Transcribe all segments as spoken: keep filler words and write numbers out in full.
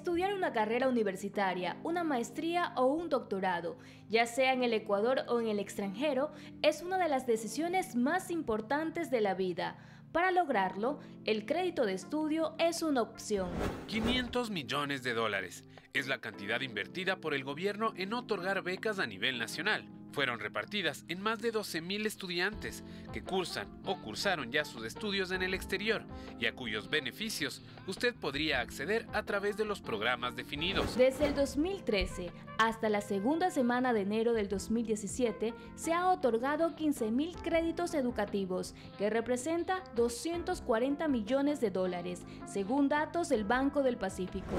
Estudiar una carrera universitaria, una maestría o un doctorado, ya sea en el Ecuador o en el extranjero, es una de las decisiones más importantes de la vida. Para lograrlo, el crédito de estudio es una opción. quinientos millones de dólares es la cantidad invertida por el gobierno en otorgar becas a nivel nacional. Fueron repartidas en más de doce mil estudiantes que cursan o cursaron ya sus estudios en el exterior y a cuyos beneficios usted podría acceder a través de los programas definidos. Desde el dos mil trece hasta la segunda semana de enero del dos mil diecisiete se ha otorgado quince mil créditos educativos, que representa doscientos cuarenta millones de dólares, según datos del Banco del Pacífico.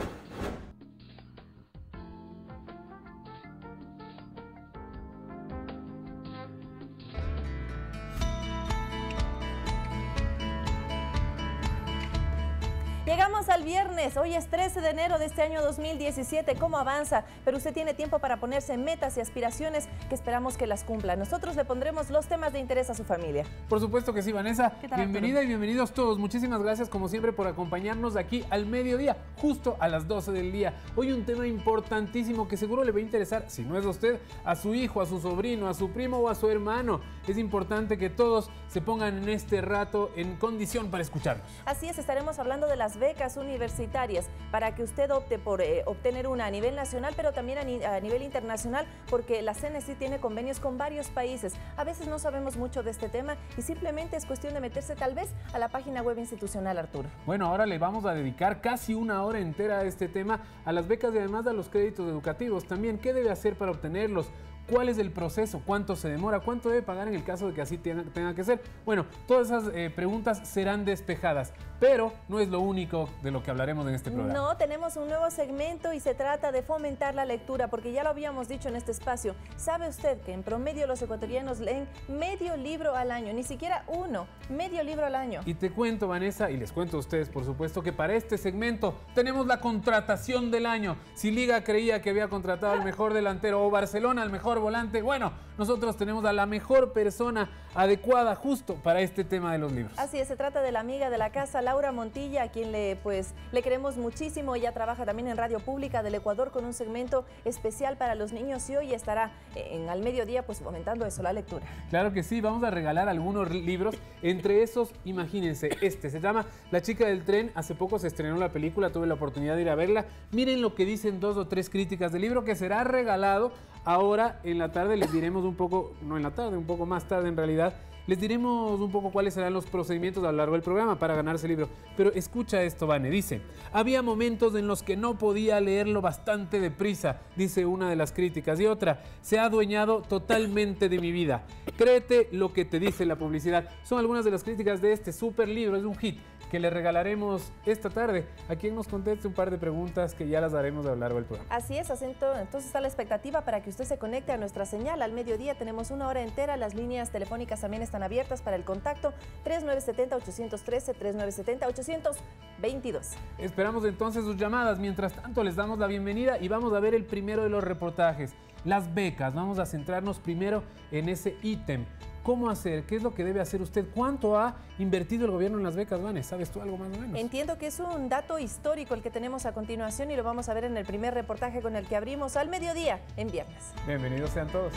Llegamos al viernes, hoy es trece de enero de este año dos mil diecisiete, ¿cómo avanza? Pero usted tiene tiempo para ponerse metas y aspiraciones que esperamos que las cumpla. Nosotros le pondremos los temas de interés a su familia. Por supuesto que sí, Vanessa. ¿Qué tal, Bienvenida Arturo? y bienvenidos todos. Muchísimas gracias como siempre por acompañarnos aquí al mediodía, justo a las doce del día. Hoy un tema importantísimo que seguro le va a interesar, si no es a usted, a su hijo, a su sobrino, a su primo o a su hermano. Es importante que todos se pongan en este rato en condición para escucharnos. Así es, estaremos hablando de las becas universitarias para que usted opte por eh, obtener una a nivel nacional, pero también a, ni, a nivel internacional, porque la C N C tiene convenios con varios países. A veces no sabemos mucho de este tema y simplemente es cuestión de meterse tal vez a la página web institucional, Arturo. Bueno, ahora le vamos a dedicar casi una hora entera a este tema, a las becas y además a los créditos educativos. También, ¿qué debe hacer para obtenerlos? ¿Cuál es el proceso? ¿Cuánto se demora? ¿Cuánto debe pagar en el caso de que así tenga, tenga que ser? Bueno, todas esas eh, preguntas serán despejadas, pero no es lo único de lo que hablaremos en este programa. No, tenemos un nuevo segmento y se trata de fomentar la lectura, porque ya lo habíamos dicho en este espacio. ¿Sabe usted que en promedio los ecuatorianos leen medio libro al año? Ni siquiera uno, medio libro al año. Y te cuento, Vanessa, y les cuento a ustedes, por supuesto, que para este segmento tenemos la contratación del año. Si Liga creía que había contratado al mejor delantero o Barcelona al mejor volante, bueno, nosotros tenemos a la mejor persona adecuada justo para este tema de los libros. Así es, se trata de la amiga de la casa, Laura Montilla, a quien le, pues, le queremos muchísimo. Ella trabaja también en Radio Pública del Ecuador con un segmento especial para los niños y hoy estará en al mediodía pues fomentando eso, la lectura. Claro que sí, vamos a regalar algunos libros, entre esos, imagínense, este se llama La chica del tren. Hace poco se estrenó la película, tuve la oportunidad de ir a verla. Miren lo que dicen dos o tres críticas del libro, que será regalado. Ahora en la tarde les diremos un poco, no en la tarde, un poco más tarde en realidad, les diremos un poco cuáles serán los procedimientos a lo largo del programa para ganarse el libro. Pero escucha esto, Vane, dice: había momentos en los que no podía leerlo bastante deprisa, dice una de las críticas, y otra: se ha adueñado totalmente de mi vida. Créete lo que te dice la publicidad. Son algunas de las críticas de este súper libro, es un hit que le regalaremos esta tarde a quien nos conteste un par de preguntas que ya las haremos a lo largo del programa. Así es, acento, entonces está la expectativa para que usted se conecte a nuestra señal. Al mediodía tenemos una hora entera, las líneas telefónicas también están abiertas para el contacto tres nueve siete cero, ocho uno tres, tres nueve siete cero, ocho dos dos. Esperamos entonces sus llamadas. Mientras tanto les damos la bienvenida y vamos a ver el primero de los reportajes, las becas. Vamos a centrarnos primero en ese ítem. ¿Cómo hacer? ¿Qué es lo que debe hacer usted? ¿Cuánto ha invertido el gobierno en las becas, Vanes? ¿Sabes tú algo más o menos? Entiendo que es un dato histórico el que tenemos a continuación y lo vamos a ver en el primer reportaje con el que abrimos al mediodía en viernes. Bienvenidos sean todos.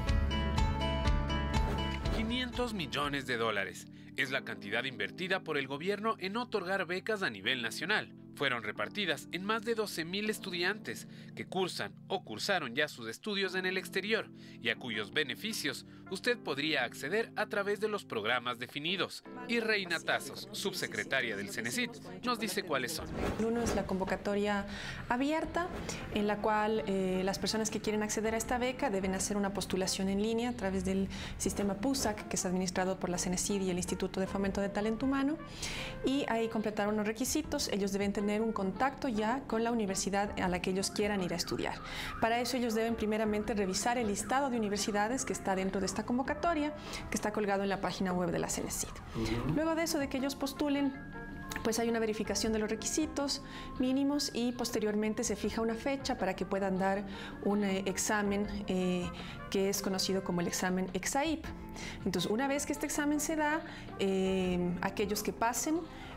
quinientos millones de dólares es la cantidad invertida por el gobierno en otorgar becas a nivel nacional. Fueron repartidas en más de doce mil estudiantes que cursan o cursaron ya sus estudios en el exterior y a cuyos beneficios usted podría acceder a través de los programas definidos. Y Reina Tazos, subsecretaria del Cenecit, nos dice cuáles son. Uno es la convocatoria abierta, en la cual eh, las personas que quieren acceder a esta beca deben hacer una postulación en línea a través del sistema PUSAC, que es administrado por la Cenecit y el Instituto de Fomento de Talento Humano, y ahí completar unos requisitos. Ellos deben tener un contacto ya con la universidad a la que ellos quieran ir a estudiar. Para eso ellos deben primeramente revisar el listado de universidades que está dentro de esta convocatoria, que está colgado en la página web de la Cenecit. Uh-huh. Luego de eso, de que ellos postulen, pues hay una verificación de los requisitos mínimos y posteriormente se fija una fecha para que puedan dar un eh, examen eh, que es conocido como el examen EXAIP. Entonces, una vez que este examen se da, eh, aquellos que pasen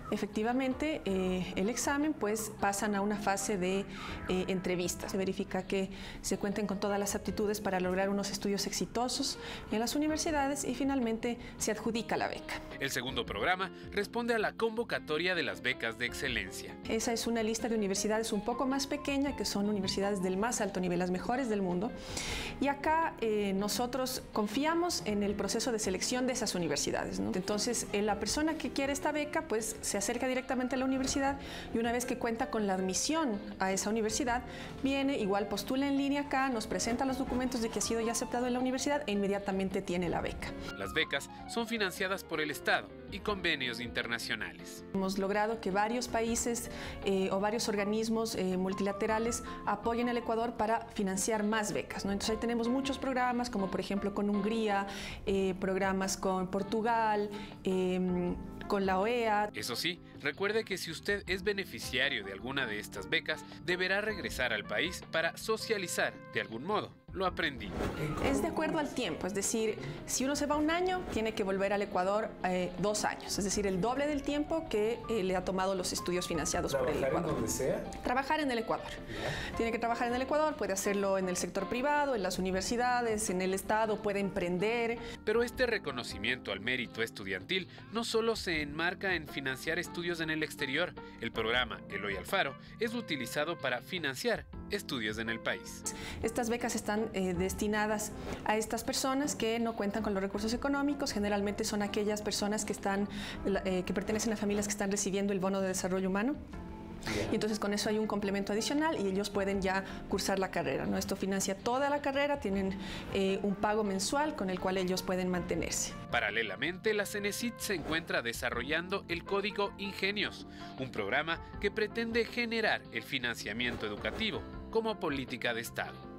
efectivamente eh, el examen, pues pasan a una fase de eh, entrevistas. Se verifica que se cuenten con todas las aptitudes para lograr unos estudios exitosos en las universidades y finalmente se adjudica la beca. El segundo programa responde a la convocatoria de las becas de excelencia. Esa es una lista de universidades un poco más pequeña, que son universidades del más alto nivel, las mejores del mundo. Y acá eh, nosotros confiamos en el proceso de selección de esas universidades, ¿no? Entonces, eh, la persona que quiere esta beca, pues se acerca directamente a la universidad y una vez que cuenta con la admisión a esa universidad, viene, igual postula en línea acá, nos presenta los documentos de que ha sido ya aceptado en la universidad e inmediatamente tiene la beca. Las becas son financiadas por el Estado y convenios internacionales. Hemos logrado que varios países eh, o varios organismos eh, multilaterales apoyen al Ecuador para financiar más becas, ¿no? Entonces ahí tenemos muchos programas, como por ejemplo con Hungría, eh, programas con Portugal, eh, con la O E A. Eso sí, recuerde que si usted es beneficiario de alguna de estas becas, deberá regresar al país para socializar de algún modo lo aprendido. Es de acuerdo al tiempo, es decir, si uno se va un año, tiene que volver al Ecuador eh, dos años, es decir, el doble del tiempo que eh, le ha tomado los estudios financiados por el Ecuador. ¿Trabajar en donde sea? Trabajar en el Ecuador. Yeah. Tiene que trabajar en el Ecuador, puede hacerlo en el sector privado, en las universidades, en el Estado, puede emprender. Pero este reconocimiento al mérito estudiantil no solo se enmarca en financiar estudios en el exterior. El programa Eloy Alfaro es utilizado para financiar estudios en el país. Estas becas están eh, destinadas a estas personas que no cuentan con los recursos económicos. Generalmente son aquellas personas que, están, eh, que pertenecen a familias que están recibiendo el bono de desarrollo humano. Y entonces con eso hay un complemento adicional y ellos pueden ya cursar la carrera, ¿no? Esto financia toda la carrera, tienen eh, un pago mensual con el cual ellos pueden mantenerse. Paralelamente, la Cenecit se encuentra desarrollando el Código Ingenios, un programa que pretende generar el financiamiento educativo como política de Estado.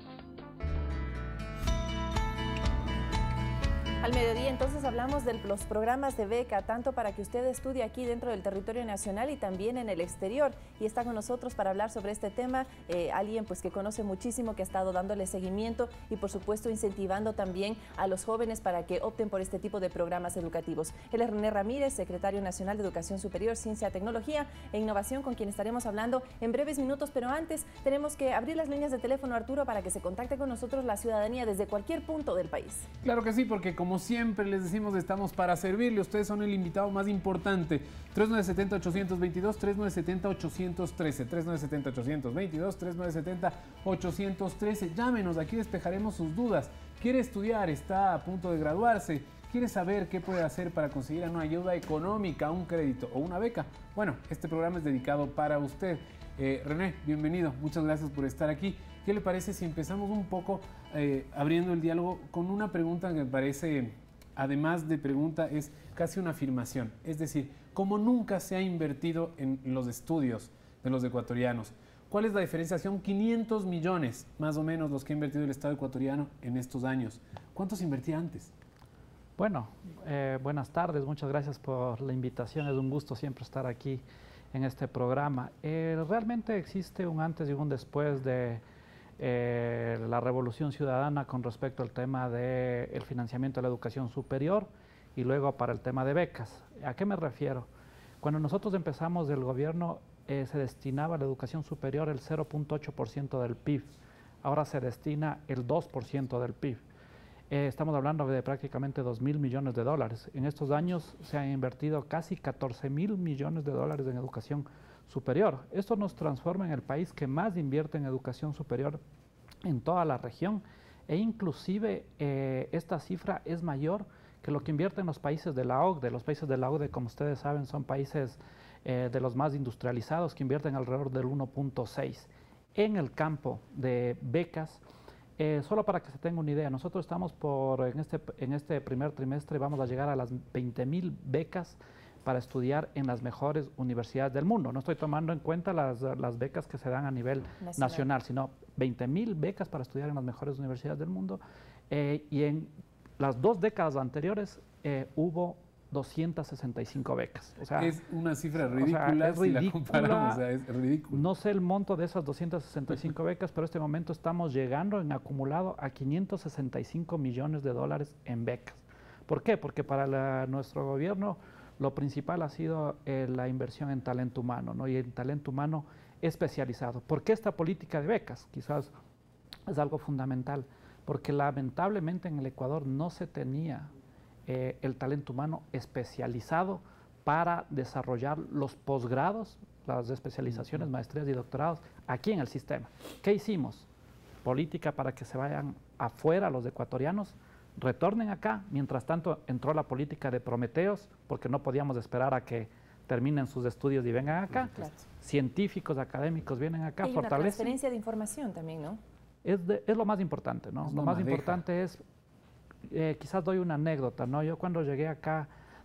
Al mediodía entonces hablamos de los programas de beca, tanto para que usted estudie aquí dentro del territorio nacional y también en el exterior. Y está con nosotros para hablar sobre este tema eh, alguien pues que conoce muchísimo, que ha estado dándole seguimiento y por supuesto incentivando también a los jóvenes para que opten por este tipo de programas educativos. Él es René Ramírez, secretario nacional de Educación Superior, Ciencia, Tecnología e Innovación, con quien estaremos hablando en breves minutos, pero antes tenemos que abrir las líneas de teléfono, Arturo, para que se contacte con nosotros la ciudadanía desde cualquier punto del país. Claro que sí, porque como Como siempre les decimos, estamos para servirle. Ustedes son el invitado más importante. tres nueve siete cero, ocho dos dos, tres nueve siete cero, ocho uno tres, tres nueve siete cero, ocho dos dos, tres nueve siete cero, ocho uno tres. Llámenos, aquí despejaremos sus dudas. ¿Quiere estudiar? ¿Está a punto de graduarse? ¿Quiere saber qué puede hacer para conseguir una ayuda económica, un crédito o una beca? Bueno, este programa es dedicado para usted. Eh, René, bienvenido. Muchas gracias por estar aquí. ¿Qué le parece si empezamos un poco eh, abriendo el diálogo con una pregunta que me parece, además de pregunta, es casi una afirmación? Es decir, como nunca se ha invertido en los estudios de los ecuatorianos, ¿cuál es la diferencia? Son quinientos millones, más o menos, los que ha invertido el Estado ecuatoriano en estos años. ¿Cuánto se invertía antes? Bueno, eh, buenas tardes, muchas gracias por la invitación. Es un gusto siempre estar aquí en este programa. Eh, realmente existe un antes y un después de Eh, la revolución ciudadana con respecto al tema del financiamiento de la educación superior y luego para el tema de becas. ¿A qué me refiero? Cuando nosotros empezamos del gobierno eh, se destinaba a la educación superior el cero punto ocho por ciento del P I B, ahora se destina el dos por ciento del P I B. Eh, estamos hablando de prácticamente dos mil millones de dólares. En estos años se han invertido casi catorce mil millones de dólares en educación superior. Esto nos transforma en el país que más invierte en educación superior en toda la región e inclusive eh, esta cifra es mayor que lo que invierten los países de la O C D E. Los países de la O C D E, como ustedes saben, son países eh, de los más industrializados que invierten alrededor del uno punto seis. En el campo de becas, eh, solo para que se tenga una idea, nosotros estamos por, en este, en este primer trimestre vamos a llegar a las veinte mil becas para estudiar en las mejores universidades del mundo. No estoy tomando en cuenta las, las becas que se dan a nivel nacional, nacional sino veinte mil becas para estudiar en las mejores universidades del mundo. Eh, y en las dos décadas anteriores eh, hubo doscientas sesenta y cinco becas. O sea, es una cifra ridícula, o sea, es ridícula, si la comparamos, o sea, es ridículo. No sé el monto de esas doscientas sesenta y cinco becas, pero en este momento estamos llegando en acumulado a quinientos sesenta y cinco millones de dólares en becas. ¿Por qué? Porque para la, nuestro gobierno lo principal ha sido eh, la inversión en talento humano, ¿no? Y en talento humano especializado. ¿Por qué esta política de becas? Quizás es algo fundamental, porque lamentablemente en el Ecuador no se tenía eh, el talento humano especializado para desarrollar los posgrados, las especializaciones, maestrías y doctorados aquí en el sistema. ¿Qué hicimos? Política para que se vayan afuera los ecuatorianos, retornen acá. Mientras tanto entró la política de Prometeos, porque no podíamos esperar a que terminen sus estudios y vengan acá. Claro. Científicos, académicos vienen acá, Hay una fortalecen. transferencia de información también, ¿no? Es, de, es lo más importante, ¿no? Es Lo una más madeja. importante es, eh, quizás doy una anécdota, ¿no? Yo cuando llegué acá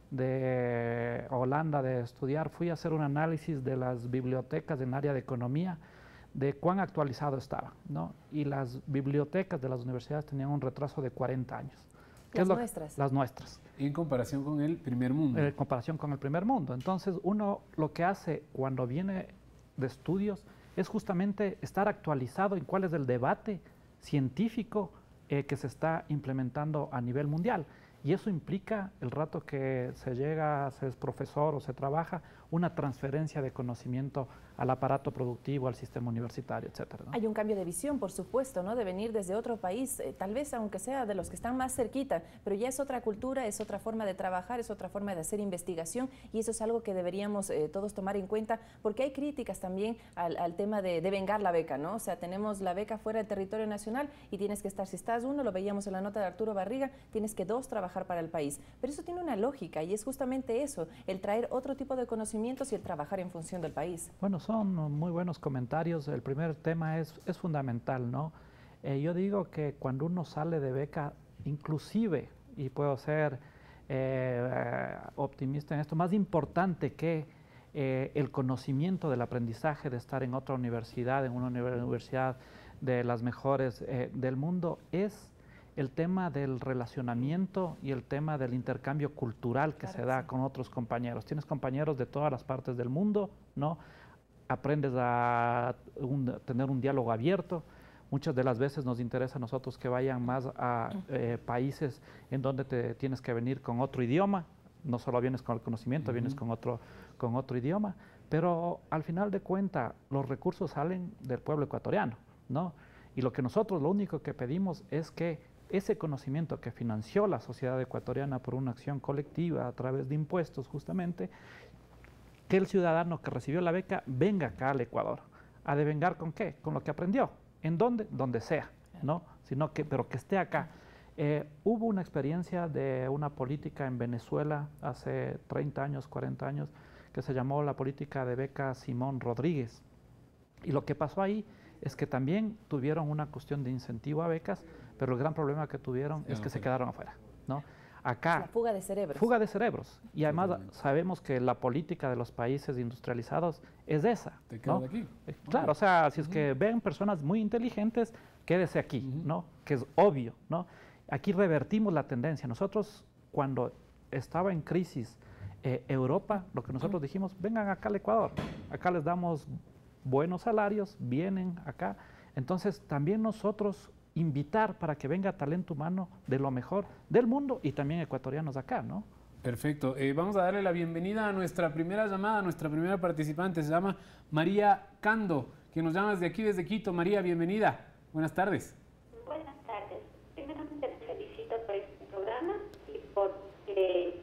de Holanda de estudiar, fui a hacer un análisis de las bibliotecas en área de economía, de cuán actualizado estaba, ¿no? Y las bibliotecas de las universidades tenían un retraso de cuarenta años. ¿Qué Las es lo- nuestras. Las nuestras. En comparación con el primer mundo. En comparación con el primer mundo. Entonces, uno lo que hace cuando viene de estudios es justamente estar actualizado en cuál es el debate científico eh, que se está implementando a nivel mundial. Y eso implica, el rato que se llega, se es profesor o se trabaja, una transferencia de conocimiento al aparato productivo, al sistema universitario, etcétera, ¿no? Hay un cambio de visión, por supuesto, ¿no? De venir desde otro país, eh, tal vez aunque sea de los que están más cerquita, pero ya es otra cultura, es otra forma de trabajar, es otra forma de hacer investigación y eso es algo que deberíamos eh, todos tomar en cuenta porque hay críticas también al, al tema de, de vengar la beca, ¿no? O sea, tenemos la beca fuera del territorio nacional y tienes que estar, si estás uno, lo veíamos en la nota de Arturo Barriga, tienes que dos, trabajar para el país. Pero eso tiene una lógica y es justamente eso, el traer otro tipo de conocimientos y el trabajar en función del país. Bueno, son muy buenos comentarios. El primer tema es, es fundamental, ¿no? Eh, yo digo que cuando uno sale de beca, inclusive, y puedo ser eh, optimista en esto, más importante que eh, el conocimiento del aprendizaje de estar en otra universidad, en una universidad de las mejores eh, del mundo, es el tema del relacionamiento y el tema del intercambio cultural que Claro se que da sí. con otros compañeros. Tienes compañeros de todas las partes del mundo, ¿no? Aprendes a un- tener un diálogo abierto. Muchas de las veces nos interesa a nosotros que vayan más a eh, países en donde te tienes que venir con otro idioma. No solo vienes con el conocimiento, vienes Ujú. con otro, con otro idioma. Pero al final de cuentas, los recursos salen del pueblo ecuatoriano, ¿no? Y lo que nosotros, lo único que pedimos es que ese conocimiento que financió la sociedad ecuatoriana por una acción colectiva a través de impuestos justamente, que el ciudadano que recibió la beca venga acá al Ecuador. ¿A devengar con qué? Con lo que aprendió. ¿En dónde? Donde sea, ¿no? Sino que, pero que esté acá. Eh, hubo una experiencia de una política en Venezuela hace treinta años, cuarenta años, que se llamó la política de beca Simón Rodríguez. Y lo que pasó ahí es que también tuvieron una cuestión de incentivo a becas, pero el gran problema que tuvieron Se es que se afuera. quedaron afuera, ¿no? La Acá, fuga de cerebros. fuga de cerebros. Y además Totalmente. sabemos que la política de los países industrializados es esa, Te quedas ¿no? aquí. Eh, Claro, o sea, si es que ven personas muy inteligentes, quédese aquí, Ujú. ¿no? Que es obvio, ¿no? Aquí revertimos la tendencia. Nosotros, cuando estaba en crisis eh, Europa, lo que nosotros dijimos, vengan acá al Ecuador, acá les damos buenos salarios, vienen acá. Entonces, también nosotros invitar para que venga talento humano de lo mejor del mundo y también ecuatorianos acá, ¿no? Perfecto. Eh, vamos a darle la bienvenida a nuestra primera llamada, a nuestra primera participante. Se llama María Cando, que nos llama desde aquí, desde Quito. María, bienvenida. Buenas tardes. Buenas tardes. Primeramente te felicito por este programa y por eh,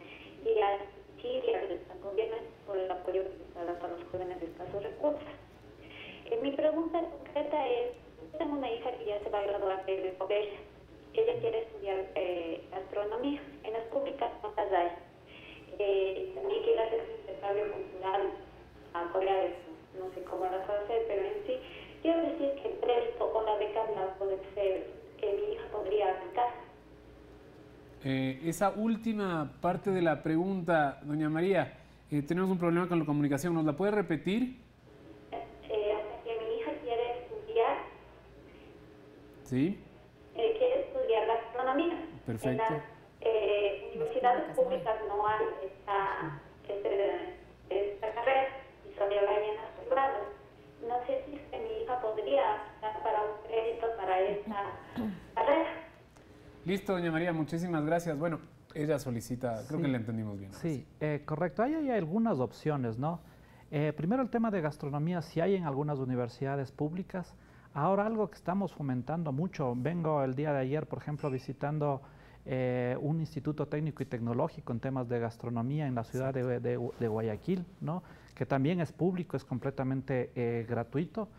y a Chile, al gobierno por el apoyo que está dando a los jóvenes de escasos recursos. Eh, mi pregunta concreta es, tengo una hija que ya se va a graduar de colegio. Ella quiere estudiar eh, astronomía. En las públicas no las hay. Eh, también quiere hacer un intercambio cultural a Corea del Sur. No sé cómo las va a hacer, pero en sí quiero decir que el crédito o la beca la puede ser, que mi hija podría aplicar. Eh, esa última parte de la pregunta, doña María, eh, tenemos un problema con la comunicación. ¿Nos la puede repetir? Eh, o sea, que mi hija quiere estudiar, Sí. eh, quiere estudiar la astronomía. Perfecto. En las eh, universidades públicas no hay. públicas no hay esta, este, esta carrera y solo hay en las privadas. No sé si es que mi hija podría aplicar para un crédito para esta carrera. Listo, doña María, muchísimas gracias. Bueno, ella solicita, creo Sí. que le entendimos bien. Sí, eh, correcto. Ahí hay algunas opciones, ¿no? Eh, primero el tema de gastronomía, si hay en algunas universidades públicas. Ahora algo que estamos fomentando mucho, vengo el día de ayer, por ejemplo, visitando eh, un instituto técnico y tecnológico en temas de gastronomía en la ciudad de, de, de Guayaquil, ¿no? Que también es público, es completamente eh, gratuito.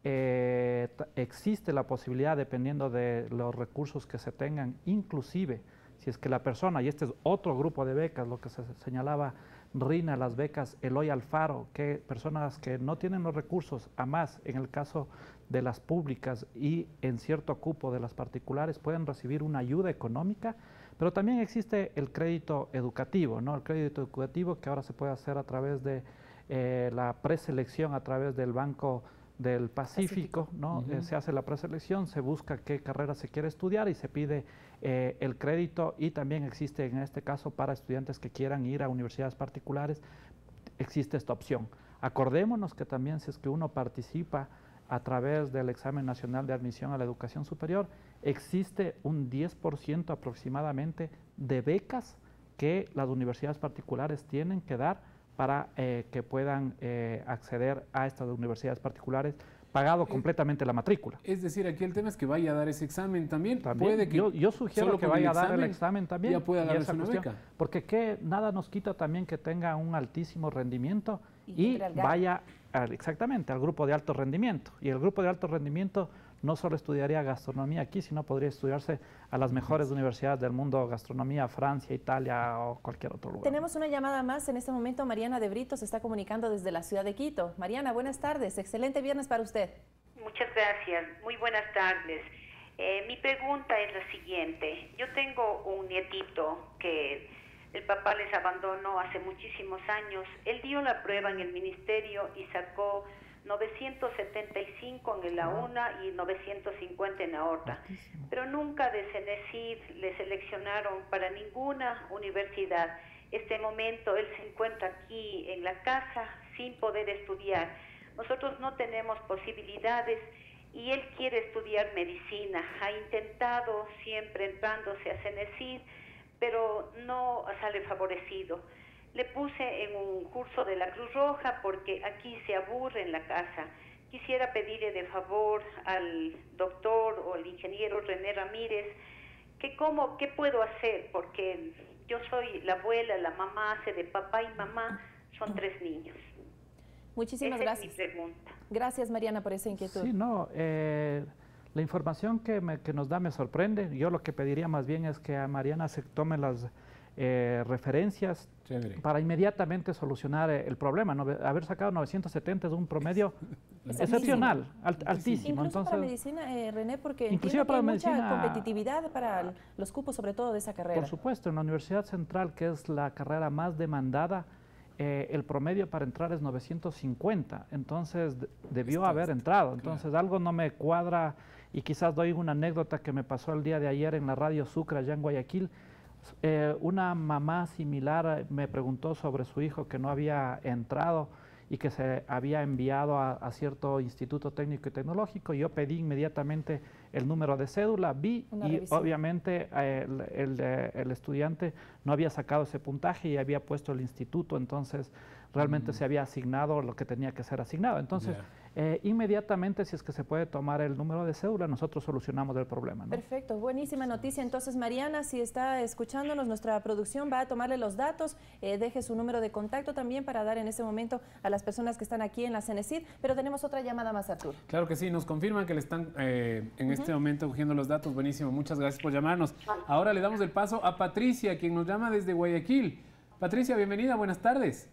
Eh, existe la posibilidad, dependiendo de los recursos que se tengan, inclusive si es que la persona, y este es otro grupo de becas, lo que se señalaba Rina, las becas Eloy Alfaro, que personas que no tienen los recursos, a más en el caso de las públicas y en cierto cupo de las particulares, pueden recibir una ayuda económica, pero también existe el crédito educativo, ¿no? El crédito educativo que ahora se puede hacer a través de eh, la preselección, a través del Banco del Pacífico, Pacífico. ¿no? Uh-huh. eh, se hace la preselección, se busca qué carrera se quiere estudiar y se pide eh, el crédito, y también existe en este caso para estudiantes que quieran ir a universidades particulares, existe esta opción. Acordémonos que también si es que uno participa a través del examen nacional de admisión a la educación superior, existe un diez por ciento aproximadamente de becas que las universidades particulares tienen que dar para eh, que puedan eh, acceder a estas universidades particulares, pagado completamente la matrícula. Es decir, aquí el tema es que vaya a dar ese examen también. También Puede que yo, yo sugiero que vaya a dar el examen también. Ya pueda darse una beca. Porque que nada nos quita también que tenga un altísimo rendimiento y, y vaya al, exactamente al grupo de alto rendimiento. Y el grupo de alto rendimiento no solo estudiaría gastronomía aquí, sino podría estudiarse a las mejores universidades del mundo, gastronomía, Francia, Italia o cualquier otro lugar. Tenemos una llamada más en este momento. Mariana de Brito se está comunicando desde la ciudad de Quito. Mariana, buenas tardes. Excelente viernes para usted. Muchas gracias. Muy buenas tardes. Eh, mi pregunta es la siguiente. Yo tengo un nietito que el papá les abandonó hace muchísimos años. Él dio la prueba en el ministerio y sacó novecientos setenta y cinco en la UNA y novecientos cincuenta en la ORTA, pero nunca de CENESID le seleccionaron para ninguna universidad. Este momento él se encuentra aquí en la casa sin poder estudiar. Nosotros no tenemos posibilidades y él quiere estudiar medicina. Ha intentado siempre entrándose a CENESID, pero no sale favorecido. Le puse en un curso de la Cruz Roja porque aquí se aburre en la casa. Quisiera pedirle de favor al doctor o al ingeniero René Ramírez que cómo, qué puedo hacer, porque yo soy la abuela, la mamá hace de papá y mamá, son tres niños. Muchísimas Esa gracias. Es mi pregunta. Gracias, Mariana, por esa inquietud. Sí, no, eh, la información que, me, que nos da me sorprende. Yo lo que pediría más bien es que a Mariana se tome las Eh, referencias Chévere. para inmediatamente solucionar el problema. No, haber sacado novecientos setenta es un promedio es excepcional, alt, altísimo. Incluso Entonces, para medicina, eh, René, porque inclusive para hay medicina, mucha competitividad para los cupos, sobre todo de esa carrera. Por supuesto, en la Universidad Central, que es la carrera más demandada, eh, el promedio para entrar es novecientos cincuenta, entonces de, debió Está, haber entrado. Entonces claro. algo no me cuadra, y quizás doy una anécdota que me pasó el día de ayer en la radio Sucre, allá en Guayaquil. Eh, una mamá similar me preguntó sobre su hijo que no había entrado y que se había enviado a, a cierto instituto técnico y tecnológico. Yo pedí inmediatamente el número de cédula, vi una y revisión. Obviamente eh, el, el, el estudiante no había sacado ese puntaje y había puesto el instituto, entonces realmente mm. se había asignado lo que tenía que ser asignado. Entonces, yeah. eh, inmediatamente, si es que se puede tomar el número de cédula, nosotros solucionamos el problema, ¿no? Perfecto, buenísima noticia. Entonces, Mariana, si está escuchándonos, nuestra producción va a tomarle los datos, eh, deje su número de contacto también para dar en este momento a las personas que están aquí en la CENESID, pero tenemos otra llamada más, Arturo. Claro que sí, nos confirman que le están eh, en uh-huh. este momento cogiendo los datos. Buenísimo, muchas gracias por llamarnos. Ahora le damos el paso a Patricia, quien nos llama desde Guayaquil. Patricia, bienvenida, buenas tardes.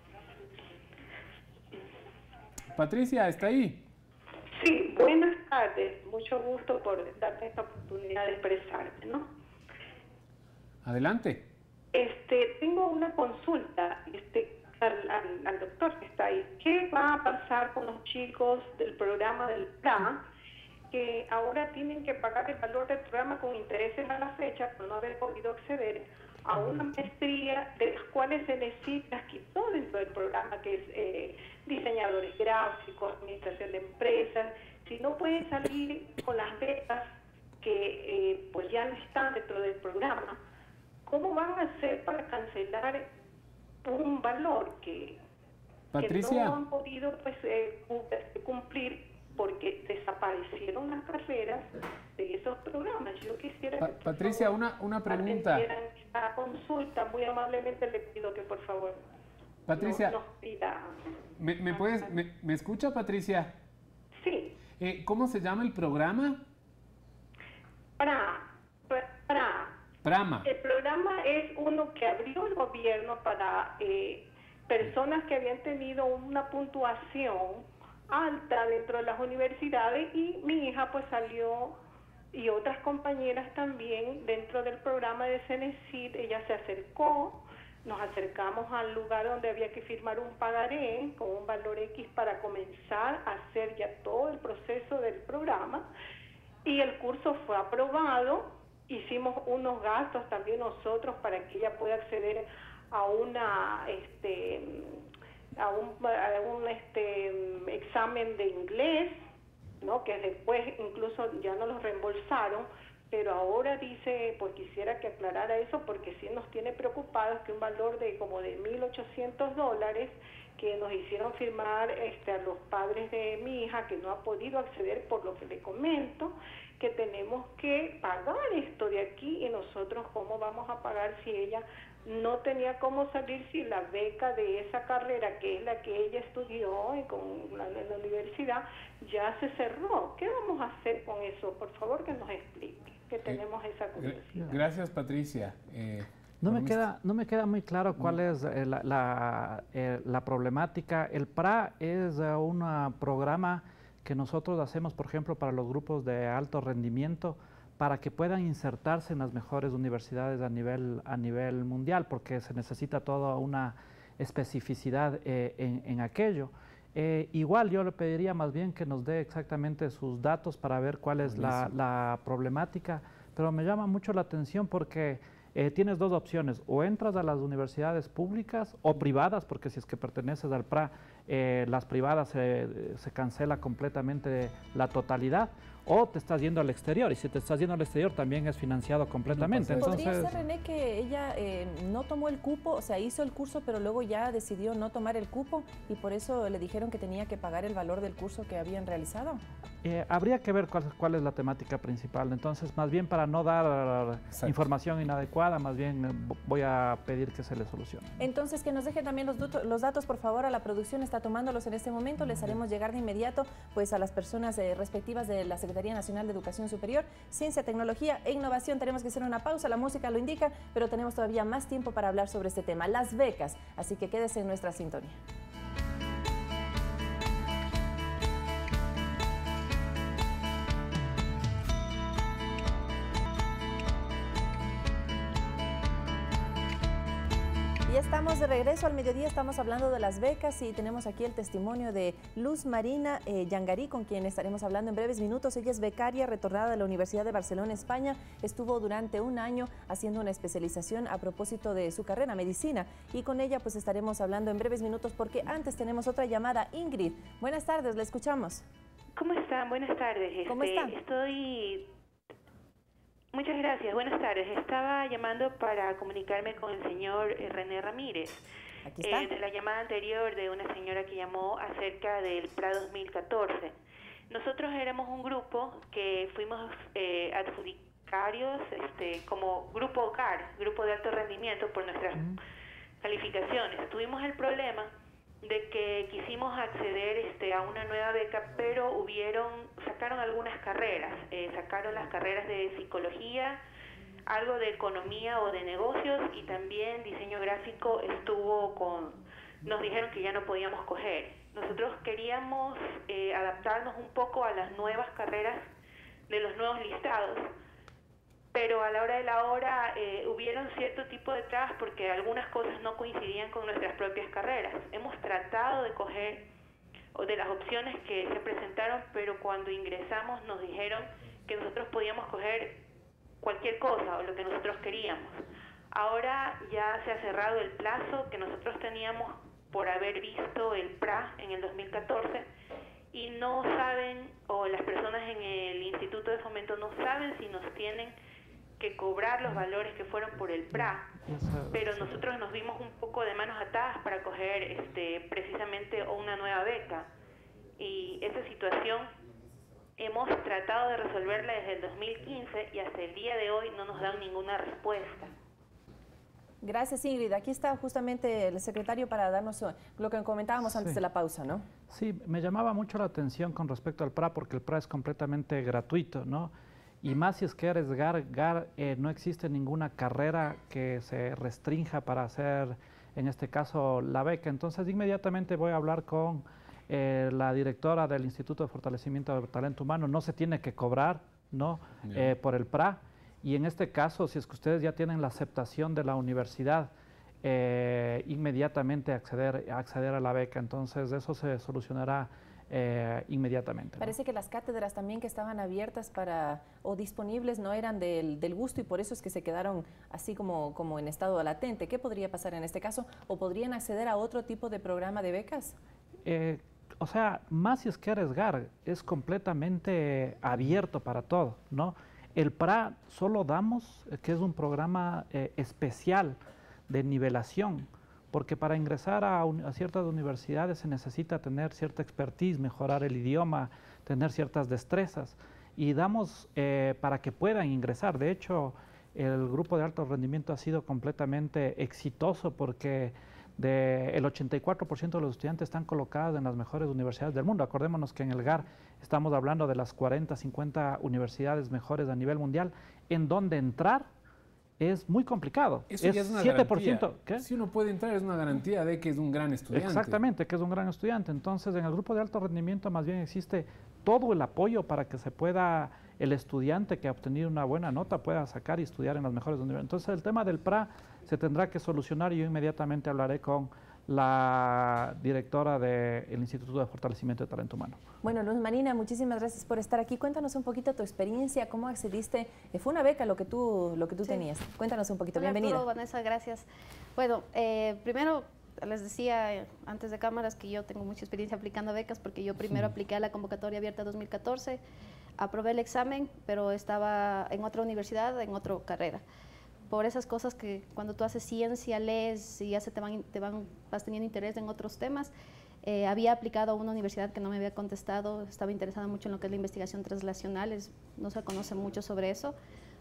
Patricia, ¿está ahí? Sí, buenas tardes. Mucho gusto por darte esta oportunidad de expresarte, ¿no? Adelante. Este, tengo una consulta este, al, al, al doctor que está ahí. ¿Qué va a pasar con los chicos del programa del P L A que ahora tienen que pagar el valor del programa con intereses a la fecha por no haber podido acceder a una maestría de las cuales se necesita quitó dentro del programa, que es eh, diseñadores gráficos, administración de empresas? Si no pueden salir con las becas que eh, pues ya no están dentro del programa, ¿cómo van a hacer para cancelar un valor que, Patricia, que no han podido pues, eh, cumplir porque desaparecieron las carreras de esos programas? Yo quisiera pa que, por Patricia, favor, una, una pregunta. esta consulta, muy amablemente le pido que por favor Patricia, no, nos pida. ¿me, me, puedes, me, ¿me escucha, Patricia? Sí. Eh, ¿Cómo se llama el programa? Para, para. Prama. El programa es uno que abrió el gobierno para eh, personas que habían tenido una puntuación alta dentro de las universidades, y mi hija pues salió, y otras compañeras también dentro del programa de CENESID. Ella se acercó, nos acercamos al lugar donde había que firmar un pagaré con un valor X para comenzar a hacer ya todo el proceso del programa, y el curso fue aprobado. Hicimos unos gastos también nosotros para que ella pueda acceder a una este a un, a un este examen de inglés, ¿no? Que después incluso ya no los reembolsaron, pero ahora dice, pues quisiera que aclarara eso, porque sí nos tiene preocupados que un valor de como de mil ochocientos dólares que nos hicieron firmar este, a los padres de mi hija, que no ha podido acceder por lo que le comento, que tenemos que pagar esto de aquí, y nosotros cómo vamos a pagar si ella no tenía cómo salir, si la beca de esa carrera, que es la que ella estudió y con la, en la universidad, ya se cerró. ¿Qué vamos a hacer con eso? Por favor, que nos explique, que tenemos eh, esa curiosidad. Gracias, Patricia. Eh, No me, queda, no me queda muy claro cuál es eh, la, la, eh, la problemática. El P R A es uh, un programa que nosotros hacemos, por ejemplo, para los grupos de alto rendimiento, para que puedan insertarse en las mejores universidades a nivel, a nivel mundial, porque se necesita toda una especificidad eh, en, en aquello. Eh, igual yo le pediría más bien que nos dé exactamente sus datos para ver cuál es la, la problemática, pero me llama mucho la atención porque Eh, tienes dos opciones: o entras a las universidades públicas o privadas, porque si es que perteneces al P R A, eh, las privadas se, se cancela completamente la totalidad, o te estás yendo al exterior, y si te estás yendo al exterior también es financiado completamente. ¿Podría Entonces, ser, René, que ella eh, no tomó el cupo, o sea, hizo el curso, pero luego ya decidió no tomar el cupo y por eso le dijeron que tenía que pagar el valor del curso que habían realizado? Eh, habría que ver cuál, cuál es la temática principal. Entonces, más bien, para no dar Exacto. información inadecuada, más bien eh, voy a pedir que se le solucione. Entonces, que nos deje también los, los datos, por favor, a la producción, está tomándolos en este momento. Les haremos llegar de inmediato pues, a las personas eh, respectivas de la Secretaría Nacional de Educación Superior, Ciencia, Tecnología e Innovación. Tenemos que hacer una pausa, la música lo indica, pero tenemos todavía más tiempo para hablar sobre este tema, las becas. Así que quédese en nuestra sintonía. Ya estamos de regreso al mediodía, estamos hablando de las becas y tenemos aquí el testimonio de Luz Marina eh, Yangarí, con quien estaremos hablando en breves minutos. Ella es becaria retornada de la Universidad de Barcelona, España. Estuvo durante un año haciendo una especialización a propósito de su carrera, medicina, y con ella pues estaremos hablando en breves minutos porque antes tenemos otra llamada. Ingrid, buenas tardes, la escuchamos. ¿Cómo están? Buenas tardes. ¿Cómo este, están? Estoy... Muchas gracias, buenas tardes. Estaba llamando para comunicarme con el señor eh, René Ramírez. Aquí está. Eh, de la llamada anterior de una señora que llamó acerca del P R A dos mil catorce. Nosotros éramos un grupo que fuimos eh, adjudicarios este, como grupo C A R, Grupo de Alto Rendimiento, por nuestras mm. calificaciones. Tuvimos el problema de que quisimos acceder este, a una nueva beca, pero hubieron, sacaron algunas carreras, eh, sacaron las carreras de psicología, algo de economía o de negocios, y también diseño gráfico estuvo con, nos dijeron que ya no podíamos coger. Nosotros queríamos eh, adaptarnos un poco a las nuevas carreras de los nuevos listados, pero a la hora de la hora eh, hubieron cierto tipo de trabas porque algunas cosas no coincidían con nuestras propias carreras. Hemos tratado de coger o de las opciones que se presentaron, pero cuando ingresamos nos dijeron que nosotros podíamos coger cualquier cosa o lo que nosotros queríamos. Ahora ya se ha cerrado el plazo que nosotros teníamos por haber visto el P R A en el dos mil catorce, y no saben, o las personas en el Instituto de Fomento no saben si nos tienen que cobrar los valores que fueron por el P R A, pero nosotros nos vimos un poco de manos atadas para coger este, precisamente una nueva beca. Y esa situación hemos tratado de resolverla desde el dos mil quince y hasta el día de hoy no nos dan ninguna respuesta. Gracias, Ingrid. Aquí está justamente el secretario para darnos lo que comentábamos sí. antes de la pausa, ¿no? Sí, me llamaba mucho la atención con respecto al P R A porque el P R A es completamente gratuito, ¿no? Y más si es que eres G A R, G A R eh, no existe ninguna carrera que se restrinja para hacer, en este caso, la beca. Entonces, inmediatamente voy a hablar con eh, la directora del Instituto de Fortalecimiento del Talento Humano. No se tiene que cobrar, ¿no? Eh, por el P R A. Y en este caso, si es que ustedes ya tienen la aceptación de la universidad, eh, inmediatamente acceder, acceder a la beca. Entonces, eso se solucionará eh, inmediatamente. Parece ¿no? que las cátedras también que estaban abiertas para o disponibles no eran del, del gusto y por eso es que se quedaron así como, como en estado latente. ¿Qué podría pasar en este caso? ¿O podrían acceder a otro tipo de programa de becas? Eh, o sea, más si es que eres G A R, es completamente abierto para todo, ¿no? El P R A solo damos, que es un programa eh, especial de nivelación, porque para ingresar a, un, a ciertas universidades se necesita tener cierta expertise, mejorar el idioma, tener ciertas destrezas, y damos eh, para que puedan ingresar. De hecho, el grupo de alto rendimiento ha sido completamente exitoso porque de el ochenta y cuatro por ciento de los estudiantes están colocados en las mejores universidades del mundo. Acordémonos que en el G A R estamos hablando de las cuarenta, cincuenta universidades mejores a nivel mundial, en donde entrar es muy complicado. Eso es ya es una siete por ciento. garantía. ¿Qué? Si uno puede entrar es una garantía de que es un gran estudiante. Exactamente, que es un gran estudiante. Entonces, en el grupo de alto rendimiento más bien existe todo el apoyo para que se pueda, el estudiante que ha obtenido una buena nota pueda sacar y estudiar en las mejores universidades. Entonces, el tema del P R A se tendrá que solucionar y yo inmediatamente hablaré con la directora del Instituto de Fortalecimiento de Talento Humano. Bueno, Luz Marina, muchísimas gracias por estar aquí. Cuéntanos un poquito tu experiencia, cómo accediste. Eh, fue una beca lo que tú, lo que tú sí. tenías. Cuéntanos un poquito. Hola, bienvenida. Arturo, Vanessa, gracias. Bueno, eh, primero les decía antes de cámaras que yo tengo mucha experiencia aplicando becas porque yo primero sí. apliqué a la convocatoria abierta dos mil catorce, aprobé el examen, pero estaba en otra universidad, en otra carrera. Por esas cosas que cuando tú haces ciencia, lees y ya se te van, te van, vas teniendo interés en otros temas, eh, había aplicado a una universidad que no me había contestado, estaba interesada mucho en lo que es la investigación translacional, es, no se conoce mucho sobre eso,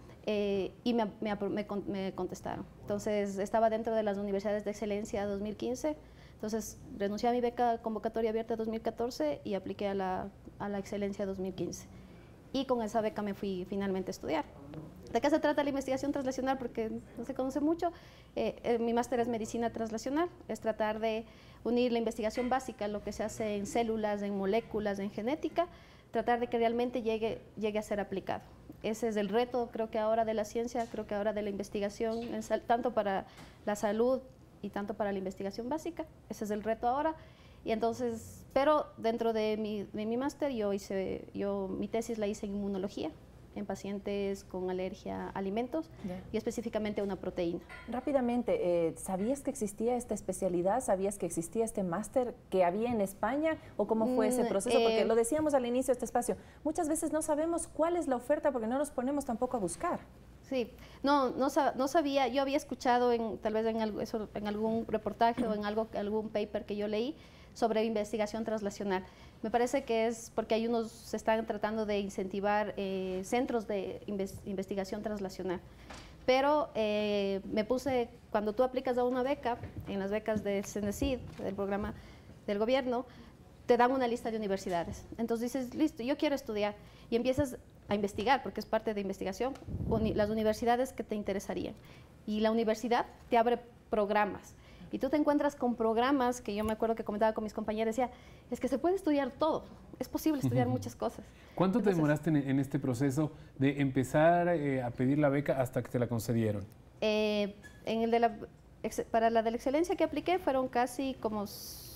eh, y me, me, me, me contestaron. Entonces, estaba dentro de las universidades de excelencia dos mil quince, entonces renuncié a mi beca convocatoria abierta dos mil catorce y apliqué a la, a la excelencia dos mil quince. Y con esa beca me fui finalmente a estudiar. ¿De qué se trata la investigación translacional? Porque no se conoce mucho. Eh, eh, mi máster es medicina translacional, es tratar de unir la investigación básica, lo que se hace en células, en moléculas, en genética, tratar de que realmente llegue, llegue a ser aplicado. Ese es el reto, creo que ahora de la ciencia, creo que ahora de la investigación, en sal, tanto para la salud y tanto para la investigación básica. Ese es el reto ahora. Y entonces, pero dentro de mi, de mi máster, yo hice, yo mi tesis la hice en inmunología, en pacientes con alergia a alimentos yeah. y específicamente a una proteína. Rápidamente, eh, ¿sabías que existía esta especialidad? ¿Sabías que existía este máster que había en España? ¿O cómo fue ese proceso? Eh, Porque lo decíamos al inicio de este espacio, muchas veces no sabemos cuál es la oferta porque no nos ponemos tampoco a buscar. Sí, no, no, no sabía, yo había escuchado en, tal vez en, algo, eso, en algún reportaje o en algo, algún paper que yo leí sobre investigación translacional. Me parece que es porque hay unos, se están tratando de incentivar eh, centros de inves, investigación translacional. Pero eh, me puse, cuando tú aplicas a una beca, en las becas del CENESID, del programa del gobierno, te dan una lista de universidades. Entonces dices, listo, yo quiero estudiar. Y empiezas a investigar, porque es parte de investigación, uni, las universidades que te interesarían. Y la universidad te abre programas. Y tú te encuentras con programas que yo me acuerdo que comentaba con mis compañeros, decía, es que se puede estudiar todo, es posible estudiar uh-huh. muchas cosas. ¿Cuánto Entonces, te demoraste en, en este proceso de empezar eh, a pedir la beca hasta que te la concedieron? Eh, en el de la, para la de la excelencia que apliqué fueron casi como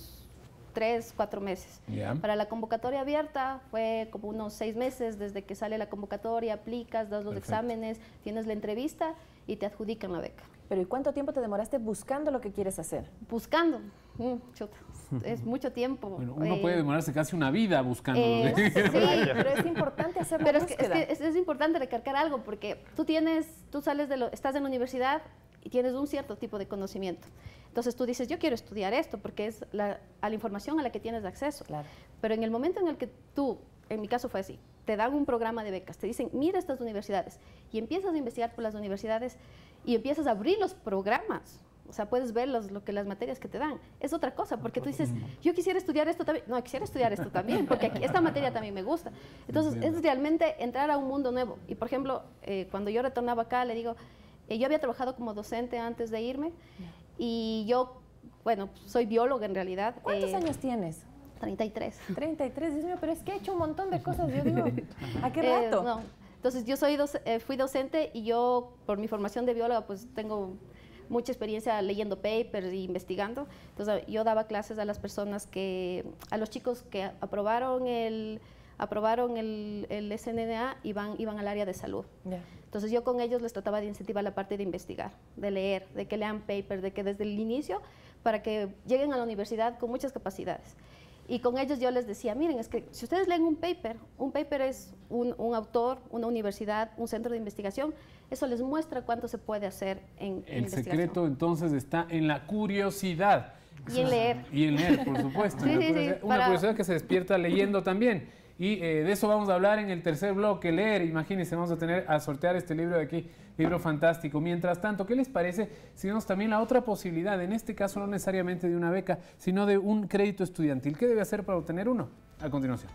tres, cuatro meses. Yeah. Para la convocatoria abierta fue como unos seis meses desde que sale la convocatoria, aplicas, das los Perfecto. exámenes, tienes la entrevista y te adjudican la beca. Pero ¿y cuánto tiempo te demoraste buscando lo que quieres hacer? Buscando. Mm, chuta, es mucho tiempo. Bueno, uno eh, puede demorarse casi una vida buscando. eh, sí, Pero es importante hacer la pero es que, es, búsqueda. que es, es importante recalcar algo, porque tú tienes, tú sales de lo, estás en la universidad y tienes un cierto tipo de conocimiento. Entonces tú dices, yo quiero estudiar esto, porque es la, a la información a la que tienes acceso. Claro. Pero en el momento en el que tú, en mi caso fue así, te dan un programa de becas, te dicen, mira estas universidades, y empiezas a investigar por las universidades y empiezas a abrir los programas. O sea, puedes ver los, lo que las materias que te dan. Es otra cosa, porque tú dices, yo quisiera estudiar esto también. No, quisiera estudiar esto también, porque aquí, esta materia también me gusta. Entonces, es realmente entrar a un mundo nuevo. Y, por ejemplo, eh, cuando yo retornaba acá, le digo, eh, yo había trabajado como docente antes de irme, y yo, bueno, soy bióloga en realidad. ¿Cuántos eh, años tienes? treinta y tres. treinta y tres, Dios mío, pero es que he hecho un montón de cosas, yo digo, ¿a qué Eh, rato? no. Entonces, yo soy doc- eh, fui docente y yo, por mi formación de bióloga, pues tengo mucha experiencia leyendo papers e investigando. Entonces, yo daba clases a las personas que, a los chicos que aprobaron el, aprobaron el, el S N D A y van, iban al área de salud. Ya. Entonces, yo con ellos les trataba de incentivar la parte de investigar, de leer, de que lean papers, de que desde el inicio, para que lleguen a la universidad con muchas capacidades. Y con ellos yo les decía, miren, es que si ustedes leen un paper, un paper es un, un autor, una universidad, un centro de investigación, eso les muestra cuánto se puede hacer en, en El investigación. secreto entonces está en la curiosidad. Y en leer. Y en leer, por supuesto. Sí, Una sí, sí, curiosidad- Una para- curiosidad que se despierta leyendo también. Y eh, de eso vamos a hablar en el tercer bloque, leer. Imagínense, vamos a tener a sortear este libro de aquí, libro fantástico. Mientras tanto, ¿qué les parece si vemos también la otra posibilidad? En este caso, no necesariamente de una beca, sino de un crédito estudiantil. ¿Qué debe hacer para obtener uno? A continuación.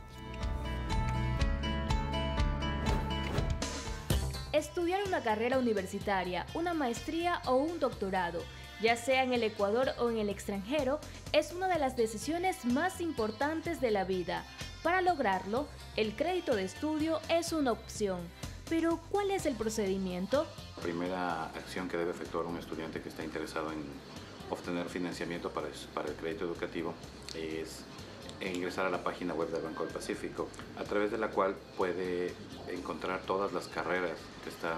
Estudiar una carrera universitaria, una maestría o un doctorado, ya sea en el Ecuador o en el extranjero, es una de las decisiones más importantes de la vida. Para lograrlo, el crédito de estudio es una opción. Pero, ¿cuál es el procedimiento? La primera acción que debe efectuar un estudiante que está interesado en obtener financiamiento para, para el crédito educativo es ingresar a la página web del Banco del Pacífico, a través de la cual puede encontrar todas las carreras que están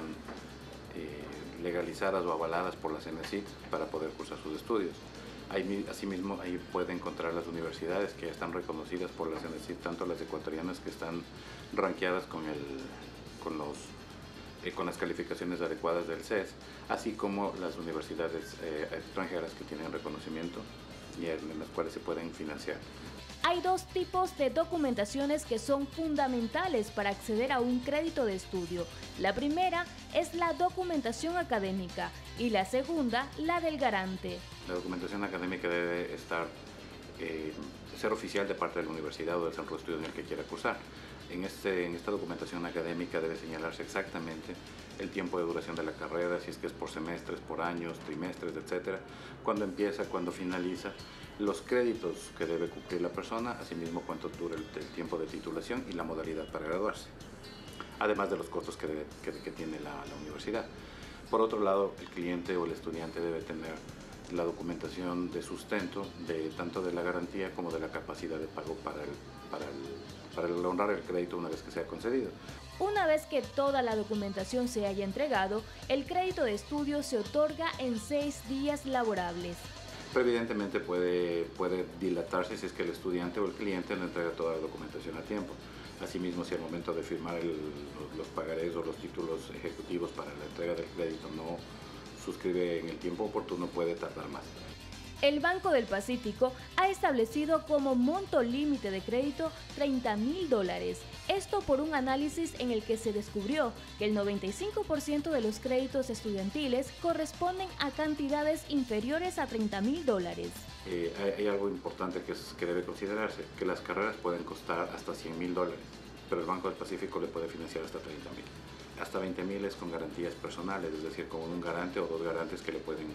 eh, legalizadas o avaladas por la CENESID para poder cursar sus estudios. Ahí, asimismo, ahí puede encontrar las universidades que están reconocidas por la CENESID, tanto las ecuatorianas que están rankeadas con, el, con, los, eh, con las calificaciones adecuadas del C E S, así como las universidades eh, extranjeras que tienen reconocimiento y en las cuales se pueden financiar. Hay dos tipos de documentaciones que son fundamentales para acceder a un crédito de estudio. La primera es la documentación académica y la segunda, la del garante. La documentación académica debe estar, eh, ser oficial de parte de la universidad o del centro de estudios en el que quiera cursar. En, este, en esta documentación académica debe señalarse exactamente el tiempo de duración de la carrera, si es que es por semestres, por años, trimestres, etcétera, cuándo empieza, cuándo finaliza, los créditos que debe cumplir la persona, asimismo cuánto dura el, el tiempo de titulación y la modalidad para graduarse, además de los costos que, debe, que, que tiene la, la universidad. Por otro lado, el cliente o el estudiante debe tener la documentación de sustento de tanto de la garantía como de la capacidad de pago para, el, para, el, para el honrar el crédito una vez que sea concedido. Una vez que toda la documentación se haya entregado, el crédito de estudio se otorga en seis días laborables. Pero evidentemente puede, puede dilatarse si es que el estudiante o el cliente no entrega toda la documentación a tiempo. Asimismo, si al momento de firmar el, los, los pagarés o los títulos ejecutivos para la entrega del crédito no suscribe en el tiempo oportuno, puede tardar más. El Banco del Pacífico ha establecido como monto límite de crédito treinta mil dólares. Esto por un análisis en el que se descubrió que el noventa y cinco por ciento de los créditos estudiantiles corresponden a cantidades inferiores a treinta mil dólares. Eh, hay, hay algo importante que, es, que debe considerarse, que las carreras pueden costar hasta cien mil dólares, pero el Banco del Pacífico le puede financiar hasta treinta mil. Hasta veinte mil es con garantías personales, es decir, con un garante o dos garantes que le pueden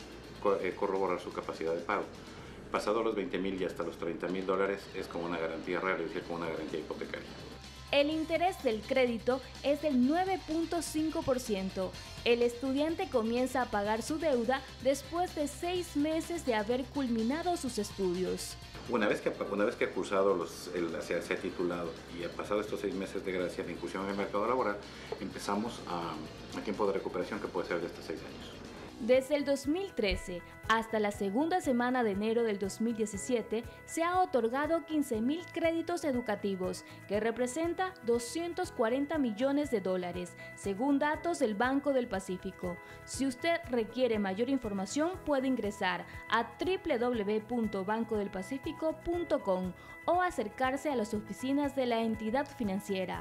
corroborar su capacidad de pago. Pasado los veinte mil y hasta los treinta mil dólares es como una garantía real, es decir, como una garantía hipotecaria. El interés del crédito es del nueve punto cinco por ciento. El estudiante comienza a pagar su deuda después de seis meses de haber culminado sus estudios. Una vez que, una vez que ha cursado, los, el, se, se ha titulado y ha pasado estos seis meses de gracia de incursión en el mercado laboral, empezamos a, a tiempo de recuperación que puede ser de hasta seis años. Desde el dos mil trece hasta la segunda semana de enero del dos mil diecisiete se ha otorgado quince mil créditos educativos, que representa doscientos cuarenta millones de dólares, según datos del Banco del Pacífico. Si usted requiere mayor información, puede ingresar a doble u doble u doble u punto banco del pacífico punto com o acercarse a las oficinas de la entidad financiera.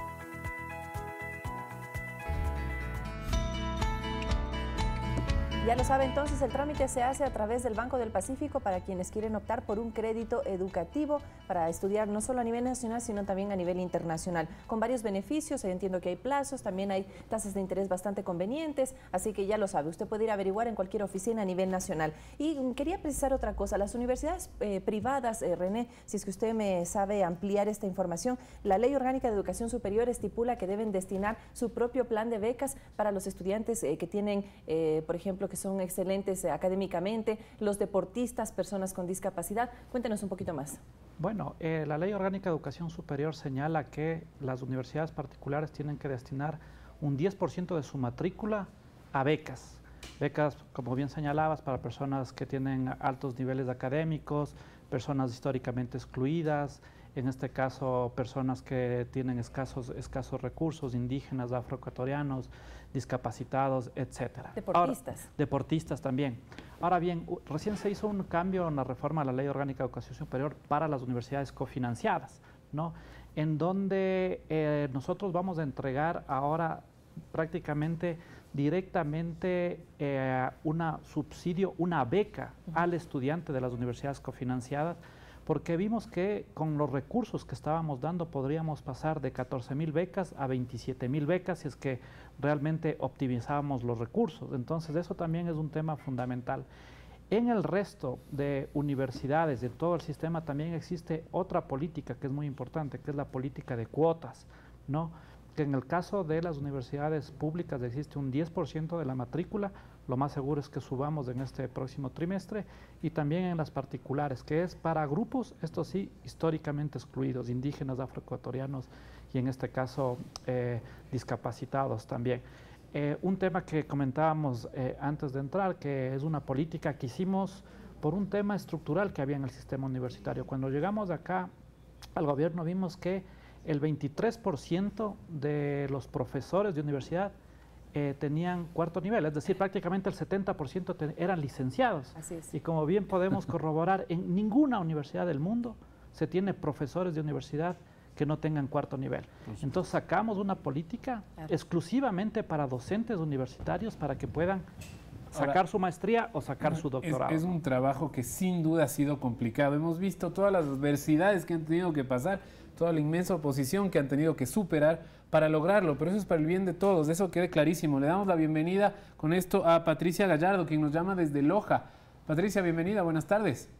Ya lo sabe, entonces el trámite se hace a través del Banco del Pacífico para quienes quieren optar por un crédito educativo para estudiar no solo a nivel nacional, sino también a nivel internacional, con varios beneficios. Entiendo que hay plazos, también hay tasas de interés bastante convenientes, así que ya lo sabe, usted puede ir a averiguar en cualquier oficina a nivel nacional. Y quería precisar otra cosa, las universidades eh, privadas, eh, René, si es que usted me sabe ampliar esta información, la Ley Orgánica de Educación Superior estipula que deben destinar su propio plan de becas para los estudiantes eh, que tienen, eh, por ejemplo, que son excelentes eh, académicamente, los deportistas, personas con discapacidad. Cuéntenos un poquito más. Bueno, eh, la Ley Orgánica de Educación Superior señala que las universidades particulares tienen que destinar un diez por ciento de su matrícula a becas. Becas, como bien señalabas, para personas que tienen altos niveles académicos, personas históricamente excluidas, en este caso personas que tienen escasos, escasos recursos, indígenas, afroecuatorianos, discapacitados, etcétera. Deportistas. Ahora, deportistas también. Ahora bien, recién se hizo un cambio en la reforma de la Ley Orgánica de Educación Superior para las universidades cofinanciadas, ¿no? En donde eh, nosotros vamos a entregar ahora prácticamente directamente eh, una subsidio, una beca uh-huh. al estudiante de las universidades cofinanciadas, porque vimos que con los recursos que estábamos dando podríamos pasar de catorce mil becas a veintisiete mil becas si es que realmente optimizábamos los recursos. Entonces eso también es un tema fundamental. En el resto de universidades, de todo el sistema, también existe otra política que es muy importante, que es la política de cuotas, ¿no? Que en el caso de las universidades públicas existe un diez por ciento de la matrícula, lo más seguro es que subamos en este próximo trimestre, y también en las particulares, que es para grupos, esto sí, históricamente excluidos, indígenas, afroecuatorianos y en este caso eh, discapacitados también. Eh, un tema que comentábamos eh, antes de entrar, que es una política que hicimos por un tema estructural que había en el sistema universitario. Cuando llegamos acá al gobierno vimos que el veintitrés por ciento de los profesores de universidad eh, tenían cuarto nivel, es decir, prácticamente el setenta por ciento eran licenciados. Así es. Y como bien podemos corroborar, en ninguna universidad del mundo se tiene profesores de universidad que no tengan cuarto nivel. Entonces sacamos una política claro. exclusivamente para docentes universitarios para que puedan sacar Ahora, su maestría o sacar su doctorado. Es, es un trabajo que sin duda ha sido complicado. Hemos visto todas las adversidades que han tenido que pasar, toda la inmensa oposición que han tenido que superar para lograrlo, pero eso es para el bien de todos, eso quede clarísimo. Le damos la bienvenida con esto a Patricia Gallardo, quien nos llama desde Loja. Patricia, bienvenida, buenas tardes.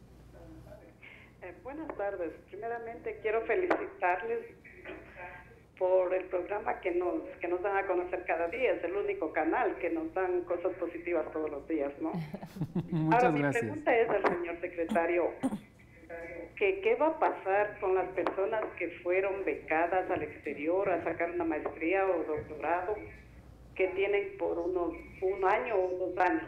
Eh, buenas tardes. Primeramente quiero felicitarles por el programa que nos, que nos dan a conocer cada día. Es el único canal que nos dan cosas positivas todos los días, ¿no? Muchas Ahora, gracias. Mi pregunta es al señor secretario, que qué va a pasar con las personas que fueron becadas al exterior a sacar una maestría o doctorado, que tienen por unos un año o dos años,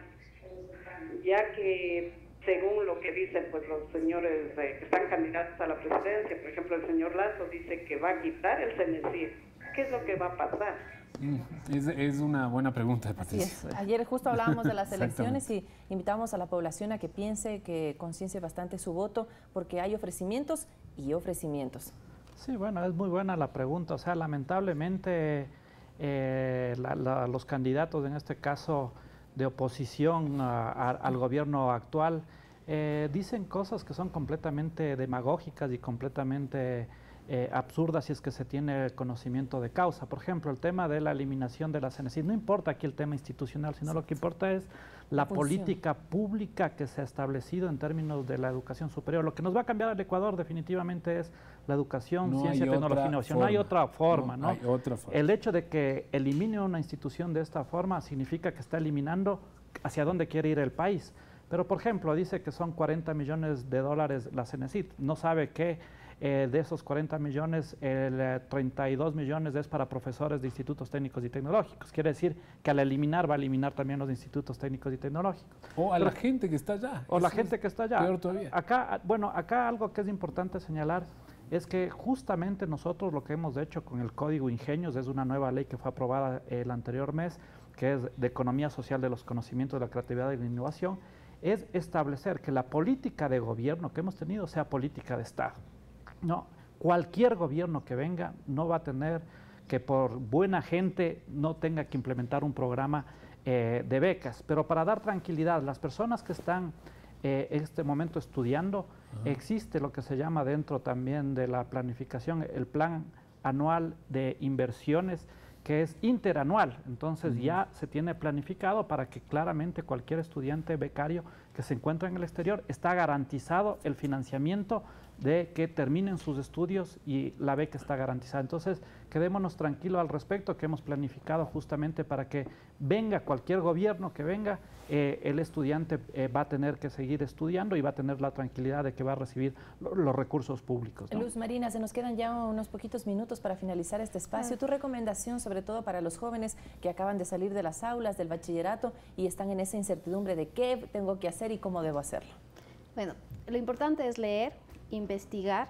ya que según lo que dicen pues los señores eh, que están candidatos a la presidencia, por ejemplo el señor Lazo dice que va a quitar el CENESID. ¿Qué es lo que va a pasar? Es, es una buena pregunta, Patricia. Sí, ayer justo hablábamos de las elecciones y invitamos a la población a que piense, que conciencie bastante su voto, porque hay ofrecimientos y ofrecimientos. Sí, bueno, es muy buena la pregunta. O sea, lamentablemente eh, la, la, los candidatos, en este caso de oposición a, a, al gobierno actual, eh, dicen cosas que son completamente demagógicas y completamente eh, absurdas si es que se tiene conocimiento de causa. Por ejemplo, el tema de la eliminación de la CENESID. No importa aquí el tema institucional, sino lo que importa es la política pública que se ha establecido en términos de la educación superior. Lo que nos va a cambiar al Ecuador definitivamente es la educación, no ciencia, tecnología e innovación. No hay otra forma, ¿no? ¿no? Hay otra forma. El hecho de que elimine una institución de esta forma significa que está eliminando hacia dónde quiere ir el país. Pero, por ejemplo, dice que son cuarenta millones de dólares la CENESID. No sabe que Eh, de esos cuarenta millones, el eh, treinta y dos millones es para profesores de institutos técnicos y tecnológicos. Quiere decir que al eliminar va a eliminar también los institutos técnicos y tecnológicos. O a Pero, la gente que está allá. O la Eso gente que está allá. Peor todavía. Acá, bueno, acá algo que es importante señalar es que justamente nosotros lo que hemos hecho con el Código Ingenios es una nueva ley que fue aprobada el anterior mes, que es de Economía Social de los Conocimientos, de la Creatividad y la Innovación, es establecer que la política de gobierno que hemos tenido sea política de Estado. No, cualquier gobierno que venga no va a tener que por buena gente no tenga que implementar un programa eh, de becas, pero para dar tranquilidad, las personas que están eh, en este momento estudiando, uh-huh. existe lo que se llama dentro también de la planificación, el plan anual de inversiones, que es interanual, entonces uh-huh. ya se tiene planificado para que claramente cualquier estudiante becario que se encuentra en el exterior está garantizado el financiamiento de que terminen sus estudios y la beca está garantizada. Entonces, quedémonos tranquilos al respecto, que hemos planificado justamente para que venga cualquier gobierno que venga, eh, el estudiante eh, va a tener que seguir estudiando y va a tener la tranquilidad de que va a recibir lo, los recursos públicos, ¿no? Luz Marina, se nos quedan ya unos poquitos minutos para finalizar este espacio. Tu recomendación, sobre todo para los jóvenes que acaban de salir de las aulas, del bachillerato y están en esa incertidumbre de qué tengo que hacer y cómo debo hacerlo. Bueno, lo importante es leer, investigar,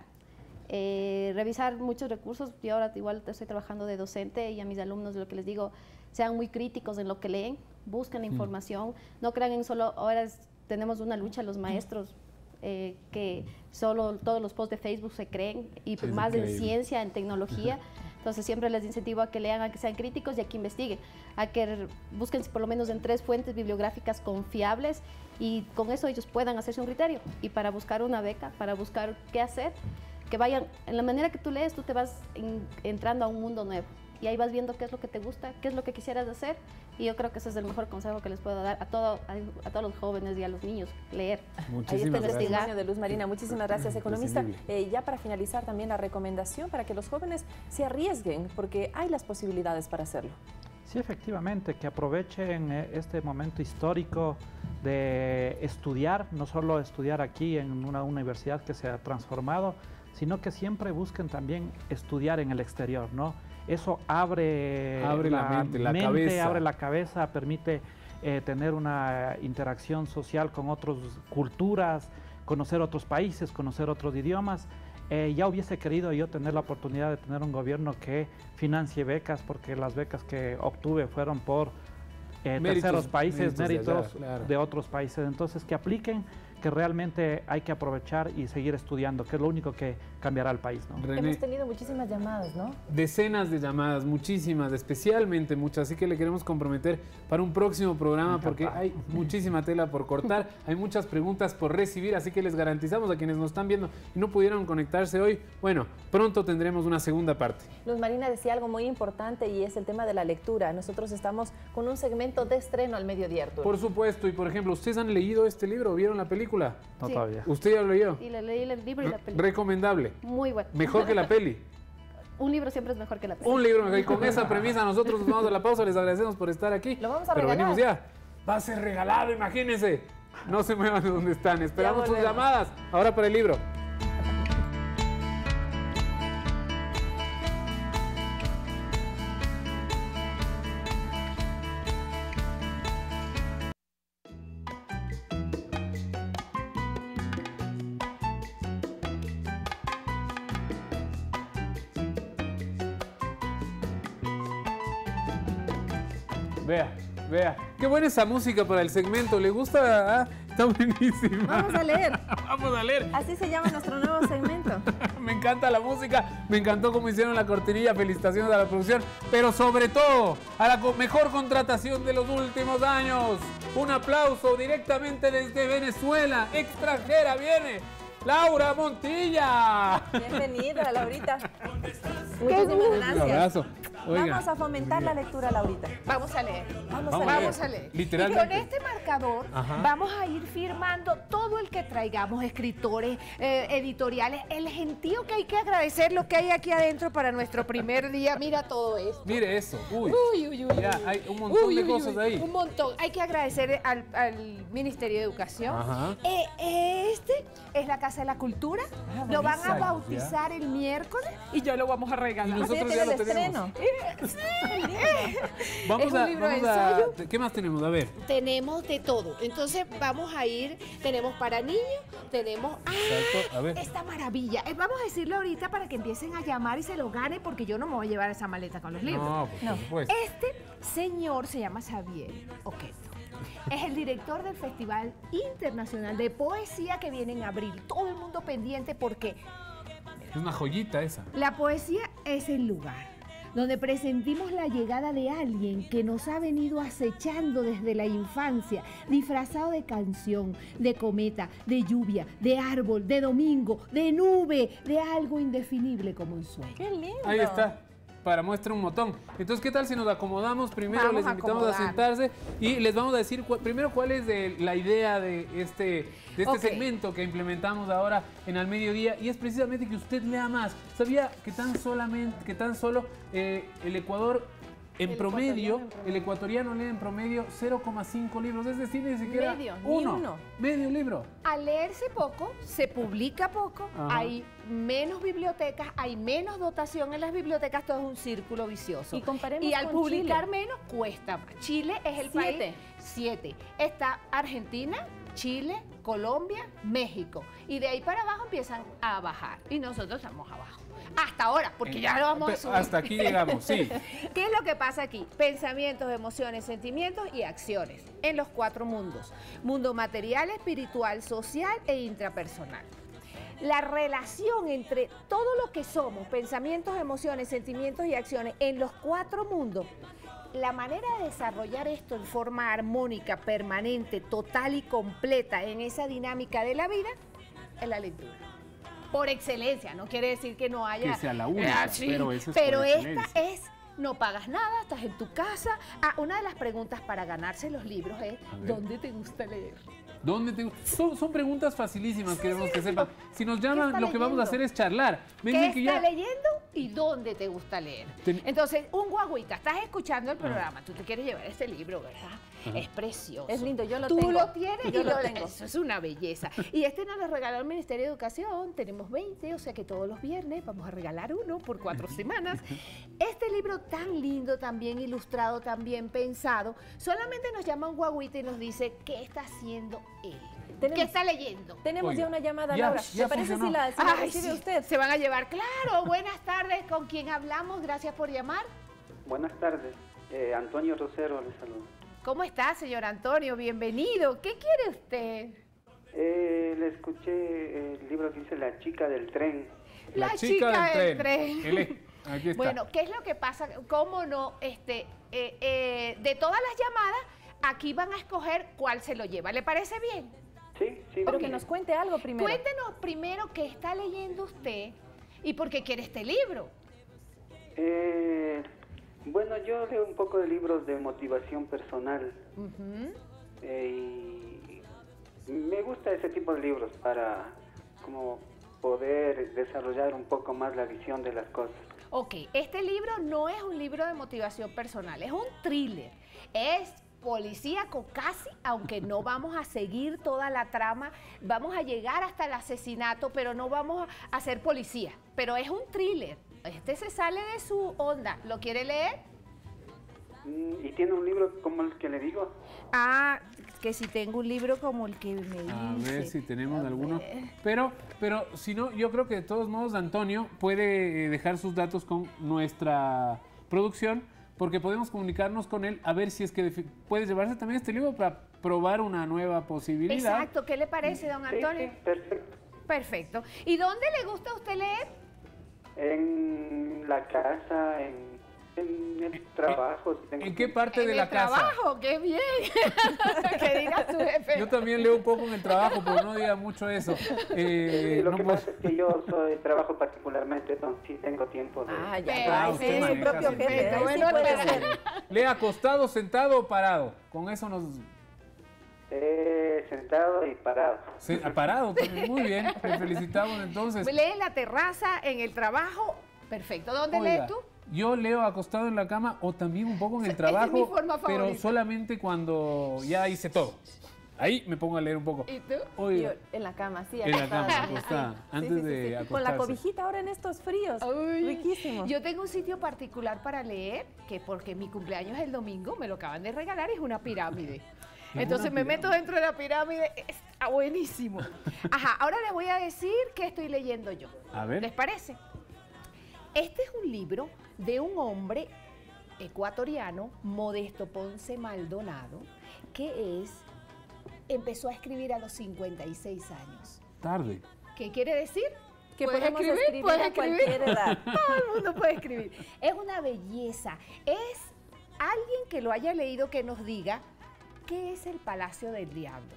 eh, revisar muchos recursos. Yo ahora igual estoy trabajando de docente y a mis alumnos lo que les digo, sean muy críticos en lo que leen, busquen mm. información, no crean en solo, ahora es, tenemos una lucha los maestros, eh, que solo todos los posts de Facebook se creen y sí, más en ciencia, en tecnología. Entonces siempre les incentivo a que lean, a que sean críticos y a que investiguen, a que busquen por lo menos en tres fuentes bibliográficas confiables y con eso ellos puedan hacerse un criterio. Y para buscar una beca, para buscar qué hacer, que vayan, en la manera que tú lees, tú te vas en, entrando a un mundo nuevo y ahí vas viendo qué es lo que te gusta, qué es lo que quisieras hacer, y yo creo que ese es el mejor consejo que les puedo dar a, todo, a, a todos los jóvenes y a los niños, leer. Ahí está el testimonio de Luz Marina. Muchísimas gracias, economista. Eh, ya para finalizar también la recomendación para que los jóvenes se arriesguen, porque hay las posibilidades para hacerlo. Sí, efectivamente, que aprovechen este momento histórico de estudiar, no solo estudiar aquí en una universidad que se ha transformado, sino que siempre busquen también estudiar en el exterior, ¿no? Eso abre, abre la, la mente, la mente cabeza. abre la cabeza, permite eh, tener una interacción social con otras culturas, conocer otros países, conocer otros idiomas. Eh, ya hubiese querido yo tener la oportunidad de tener un gobierno que financie becas, porque las becas que obtuve fueron por eh, méritos, terceros países, méritos, méritos de, allá, claro. de otros países. Entonces, que apliquen, que realmente hay que aprovechar y seguir estudiando, que es lo único que cambiará el país, ¿no? René, hemos tenido muchísimas llamadas, ¿no? Decenas de llamadas, muchísimas, especialmente muchas, así que le queremos comprometer para un próximo programa porque hay muchísima tela por cortar, hay muchas preguntas por recibir, así que les garantizamos a quienes nos están viendo y no pudieron conectarse hoy, bueno, pronto tendremos una segunda parte. Luz Marina decía algo muy importante y es el tema de la lectura. Nosotros estamos con un segmento de estreno al mediodía, Arturo. Por supuesto, y por ejemplo, ¿ustedes han leído este libro? ¿Vieron la película? No, sí. Todavía. ¿Usted ya lo leyó? Sí, le leí el libro y la película. Recomendable. Muy bueno. ¿Mejor que la peli? Un libro siempre es mejor que la peli. Un libro mejor. Y con esa premisa nosotros nos vamos a la pausa. Les agradecemos por estar aquí. Lo vamos a Pero regalar. venimos ya. Va a ser regalado, imagínense. No se muevan de donde están. Esperamos sus llamadas. Ahora para el libro. Vea, vea. Qué buena esa música para el segmento. ¿Le gusta? Ah, está buenísima. Vamos a leer. Vamos a leer. Así se llama nuestro nuevo segmento. Me encanta la música. Me encantó cómo hicieron la cortinilla. Felicitaciones a la producción. Pero sobre todo, a la mejor contratación de los últimos años. Un aplauso directamente desde Venezuela. Extranjera viene Laura Montilla. Bienvenida, Laurita. Muchísimas gracias. Un abrazo. Oiga. Vamos a fomentar la lectura, Laurita. Vamos a leer. Vamos, Vamos a a leer. Vamos a leer. Literalmente. Y con este marcador Ajá. vamos a ir firmando todo el que traigamos, escritores, eh, editoriales, el gentío que hay que agradecer lo que hay aquí adentro para nuestro primer día. Mira todo esto. Mire eso. Uy. Uy, uy, uy. Ya, hay un montón Uy, de uy, cosas uy, ahí. Un montón. Hay que agradecer al, al Ministerio de Educación. Ajá. Eh, eh, este es la Casa de la Cultura. Ah, lo van a buenísimo. bautizar el miércoles y ya lo vamos a regalar. Y nosotros Así ya es lo el tenemos. estreno. Vamos Es un a, libro de vamos a- ensayo. ¿Qué más tenemos? A ver. Tenemos de todo. Entonces vamos a ir, tenemos para niños, tenemos... ¡Ah! Exacto, a ver. Esta maravilla. Eh, vamos a decirlo ahorita para que empiecen a llamar y se lo ganen porque yo no me voy a llevar esa maleta con los libros. No, pues, por supuesto. Este señor se llama Xavier Oqueto. Es el director del Festival Internacional de Poesía que viene en abril. Todo el mundo pendiente porque Es una joyita esa. la poesía es el lugar donde presentimos la llegada de alguien que nos ha venido acechando desde la infancia, disfrazado de canción, de cometa, de lluvia, de árbol, de domingo, de nube, de algo indefinible como un sueño. ¡Qué lindo! Ahí está. Para muestra un montón. Entonces, ¿qué tal si nos acomodamos? Primero Vamos les a invitamos a acomodar. sentarse y les vamos a decir cu- primero cuál es de la idea de este, de este Ok. segmento que implementamos ahora en Al Mediodía, y es precisamente que usted lea más. ¿Sabía que tan solamente, que tan solo eh, el Ecuador en El promedio, ecuatoriano en promedio. el ecuatoriano lee en promedio cero coma cinco libros? Es decir, ni siquiera Medio, ni uno. uno. Medio libro. Al leerse poco, se publica poco, Ajá. hay menos bibliotecas, hay menos dotación en las bibliotecas, todo es un círculo vicioso. Y comparemos Y al con publicar Chile. menos, cuesta más. Chile es el Siete. país... Siete. Está Argentina, Chile, Colombia, México. Y de ahí para abajo empiezan a bajar. Y nosotros estamos abajo. Hasta ahora, porque ya lo vamos a Pe- subir. Hasta aquí llegamos, sí. ¿Qué es lo que pasa aquí? Pensamientos, emociones, sentimientos y acciones en los cuatro mundos. Mundo material, espiritual, social e intrapersonal. La relación entre todo lo que somos, pensamientos, emociones, sentimientos y acciones en los cuatro mundos, la manera de desarrollar esto en forma armónica, permanente, total y completa en esa dinámica de la vida es la lectura. Por excelencia, no quiere decir que no haya... Que sea la única, Ah, sí, pero eso es pero por esta excelencia. es, no pagas nada, estás en tu casa. Ah, una de las preguntas para ganarse los libros es, A ver. ¿dónde te gusta leer? ¿Dónde te... son, son preguntas facilísimas, queremos que sepan. Si nos llaman, está lo que vamos a leyendo? hacer es charlar. Ven, ¿Qué ven que está ya... leyendo y dónde te gusta leer? Ten- Entonces, un guaguita, estás escuchando el programa, tú te quieres llevar este libro, ¿verdad? Ajá. Es precioso. Es lindo, yo lo Tú tengo. lo tienes Yo y lo lo tengo. Eso es una belleza. Y este nos lo regaló el Ministerio de Educación. Tenemos veinte, o sea que todos los viernes vamos a regalar uno por cuatro semanas. Este libro tan lindo, tan bien ilustrado, tan bien pensado, solamente nos llama un guaguita y nos dice qué está haciendo él. Tenemos- ¿Qué está leyendo? Tenemos Oiga, ya una llamada, ya- Laura. ya ¿Te parece funcionó. si la, si la Ay, recibe sí, usted? Se van a llevar, claro. Buenas tardes, ¿con quién hablamos? Gracias por llamar. Buenas tardes, eh, Antonio Rosero le saludo. ¿Cómo está, señor Antonio? Bienvenido. ¿Qué quiere usted? Eh, le escuché el libro que dice La chica del tren. La, chica, del tren. Él es- Aquí está. Bueno, ¿qué es lo que pasa? ¿Cómo no? Este, eh, eh, de todas las llamadas, aquí van a escoger cuál se lo lleva. ¿Le parece bien? Sí, sí. Pero sí. que nos cuente algo primero. Cuéntenos primero qué está leyendo usted y por qué quiere este libro. Eh, bueno, yo leo un poco de libros de motivación personal Ujú. eh, y me gusta ese tipo de libros para como poder desarrollar un poco más la visión de las cosas. Ok, este libro no es un libro de motivación personal, es un thriller. Es policíaco casi, aunque no vamos a seguir toda la trama, vamos a llegar hasta el asesinato, pero no vamos a ser policía. Pero es un thriller. Este se sale de su onda. ¿Lo quiere leer? Mm, ¿Y tiene un libro como el que le digo? Ah, que si tengo un libro como el que me dice. A ver si tenemos A alguno. ver. Pero, pero si no, yo creo que de todos modos Antonio puede eh, dejar sus datos con nuestra producción, porque podemos comunicarnos con él a ver si es que defi- puede llevarse también este libro para probar una nueva posibilidad. Exacto, ¿qué le parece, don Sí, Antonio? sí, perfecto. Perfecto. ¿Y dónde le gusta a usted leer? En la casa, en, En el trabajo. Tengo ¿En qué parte en de el la casa? trabajo, qué bien. Que diga su jefe. Yo también leo un poco en el trabajo, pero no diga mucho eso. Eh, Sí, lo no que puedo- pasa es que yo soy, trabajo particularmente, entonces sí tengo tiempo de... Ah, ya, Ah, va, usted ese es su maneja propio sin jefe. tiempo. ahí sí Bueno, puede espera. ser. ¿Lee acostado, sentado o parado? Con eso nos... Eh, sentado y parado. Sí, parado también, muy bien. Le felicitamos entonces. Lee en la terraza, en el trabajo. Perfecto. ¿Dónde Oiga, lees tú? yo leo acostado en la cama o también un poco en el Esa es trabajo, mi forma pero favorita. solamente cuando ya hice todo. Ahí me pongo a leer un poco. ¿Y tú? Oiga, Yo en la cama, sí, en la acostada cama, también. acostada, Sí, antes sí, sí, de sí. acostarse. Con la cobijita ahora en estos fríos. Uy, Riquísimo. Yo tengo un sitio particular para leer, que porque mi cumpleaños es el domingo, me lo acaban de regalar, es una pirámide. ¿Es Entonces una me meto dentro de la pirámide, está buenísimo. Ajá, ahora les voy a decir qué estoy leyendo yo. A ver. ¿Les parece? Este es un libro de un hombre ecuatoriano, Modesto Ponce Maldonado, que es, empezó a escribir a los cincuenta y seis años. Tarde. ¿Qué quiere decir? Que ¿Puedes podemos escribir ¿Puedes a cualquier edad. Todo el mundo puede escribir. Es una belleza. Es alguien que lo haya leído que nos diga qué es el Palacio del Diablo.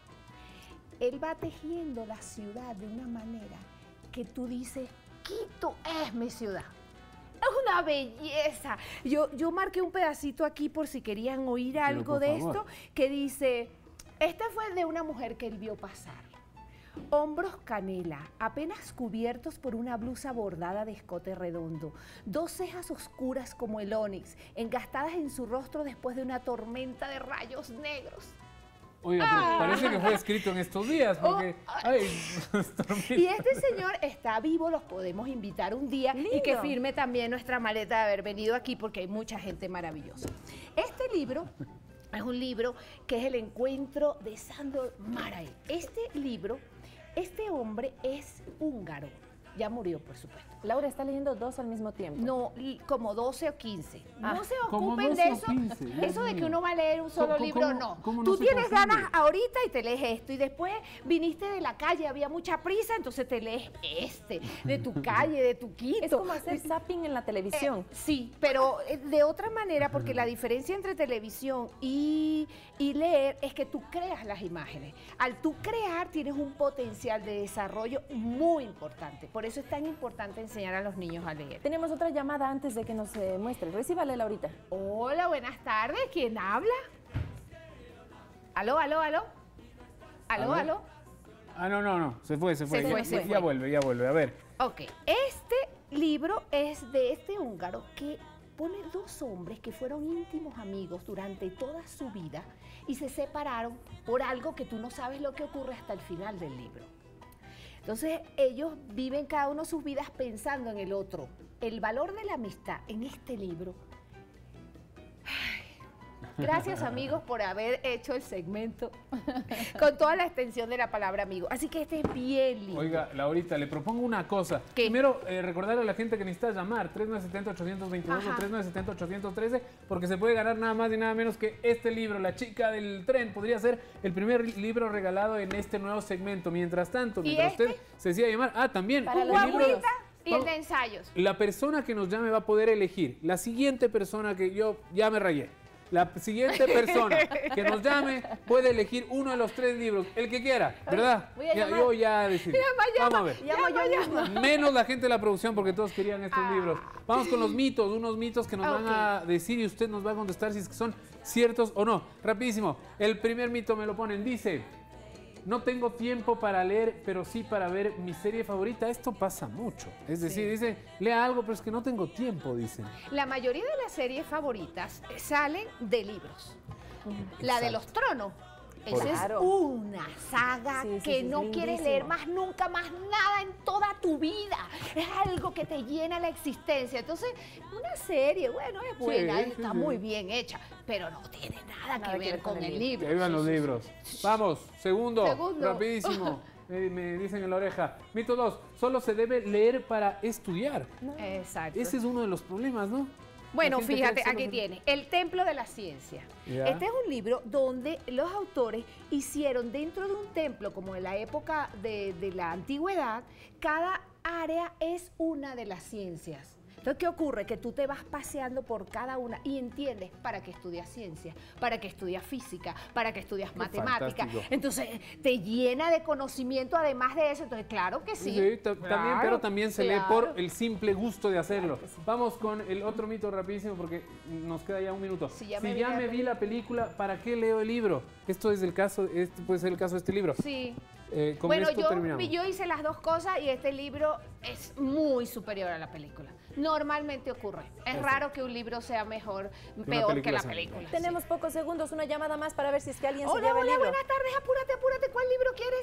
Él va tejiendo la ciudad de una manera que tú dices, Quito es mi ciudad. Es una belleza. Yo, yo marqué un pedacito aquí por si querían oír algo por de favor. esto, que dice, este fue de una mujer que él vio pasar. Hombros canela, apenas cubiertos por una blusa bordada de escote redondo, dos cejas oscuras como el onix, engastadas en su rostro después de una tormenta de rayos negros. Oiga, pero parece que fue escrito en estos días, porque... ay, Y este señor está vivo, los podemos invitar un día y que Lindo. firme también nuestra maleta de haber venido aquí porque hay mucha gente maravillosa. Este libro es un libro que es el encuentro de Sándor Márai. Este libro, este hombre es húngaro, ya murió por supuesto. Laura está leyendo dos al mismo tiempo. No, li- como doce o quince. Ah, no se como ocupen doce de o eso. quince, Dios Eso de que mío. uno va a leer un solo ¿Cómo- libro, cómo- no. cómo no Tú se tienes confunde? ganas ahorita y te lees esto. Y después viniste de la calle, había mucha prisa, entonces te lees este, de tu calle, de tu Quito. Es como hacer zapping en la televisión. Eh, sí, pero eh, de otra manera, porque la diferencia entre televisión y, y leer es que tú creas las imágenes. Al tú crear tienes un potencial de desarrollo muy importante. Por eso es tan importante enseñar a los niños a leer. Tenemos otra llamada antes de que nos eh, muestre. Recíbale, Laurita. Hola, buenas tardes. ¿Quién habla? ¿Aló, aló, aló? ¿Aló, A ver. aló? Ah, no, no, no, se fue, se fue. Se ya, fue, se ya fue. vuelve, ya vuelve. A ver, Ok, este libro es de este húngaro que pone dos hombres que fueron íntimos amigos durante toda su vida y se separaron por algo que tú no sabes lo que ocurre hasta el final del libro. Entonces ellos viven cada uno sus vidas pensando en el otro. El valor de la amistad en este libro. Ay, gracias amigos por haber hecho el segmento con toda la extensión de la palabra amigo. Así que este es bien lindo. oiga, Laurita, le propongo una cosa. ¿Qué? Primero, eh, recordarle a la gente que necesita llamar tres nueve siete cero, ocho dos dos Ajá. o tres nueve siete cero, ocho uno tres, porque se puede ganar nada más y nada menos que este libro, La chica del tren. Podría ser el primer libro regalado en este nuevo segmento. Mientras tanto, ¿Y mientras este? usted se decida llamar, ah, también, Para el los libro de- Agüita y el Vamos- de ensayos. La persona que nos llame va a poder elegir. La siguiente persona que yo ya me rayé. La siguiente persona que nos llame puede elegir uno de los tres libros, el que quiera, ¿verdad? voy a Ya, llamar. yo ya decidí. Llama, llama. Vamos a ver. Llamo yo misma. Menos la gente de la producción porque todos querían estos Ah. libros. Vamos con los mitos, unos mitos que nos Ah, van ok. a decir y usted nos va a contestar si es que son ciertos o no. Rapidísimo. El primer mito me lo ponen. Dice, no tengo tiempo para leer, pero sí para ver mi serie favorita. Esto pasa mucho. Es decir, Sí. dice, lea algo, pero es que no tengo tiempo, dicen. La mayoría de las series favoritas salen de libros. La de los tronos. Esa Claro. es una saga Sí, sí, que sí, no es quieres lindísimo. leer más nunca, más nada en toda tu vida. Es algo que te llena la existencia. Entonces, una serie, bueno, es buena, sí, está sí. muy bien hecha, pero no tiene nada, Nada que ver con el libro. Que vivan Sí, los sí, sí. libros. Vamos, segundo, Segundo. rapidísimo. Me, me dicen en la oreja. Mito dos, solo se debe leer para estudiar. Exacto. Ese es uno de los problemas, ¿no? Bueno, La gente fíjate, cree que solo aquí se- tiene, El Templo de la Ciencia. Ya. Este es un libro donde los autores hicieron dentro de un templo, como en la época de, de la antigüedad, cada área es una de las ciencias. Entonces, ¿qué ocurre? Que tú te vas paseando por cada una y entiendes para qué estudias ciencia, para qué estudias física, para qué estudias matemática. Fantástico. Entonces, te llena de conocimiento además de eso. Entonces, claro que sí. Sí, ta- Claro, también, pero también se claro. lee por el simple gusto de hacerlo. Vamos con el otro mito rapidísimo porque nos queda ya un minuto. Si ya si me vi ya la me vi la película, ¿para qué leo el libro? Esto es el caso, este puede ser el caso de este libro. Sí. Eh, con Bueno, esto yo, terminamos. yo hice las dos cosas y este libro es muy superior a la película. Normalmente ocurre. Es Eso. raro que un libro sea mejor, una peor que película la sea película. Tenemos pocos segundos, una llamada más para ver si es que alguien se Hola, lleva el hola, libro. buenas tardes, apúrate, apúrate. ¿Cuál libro quieres?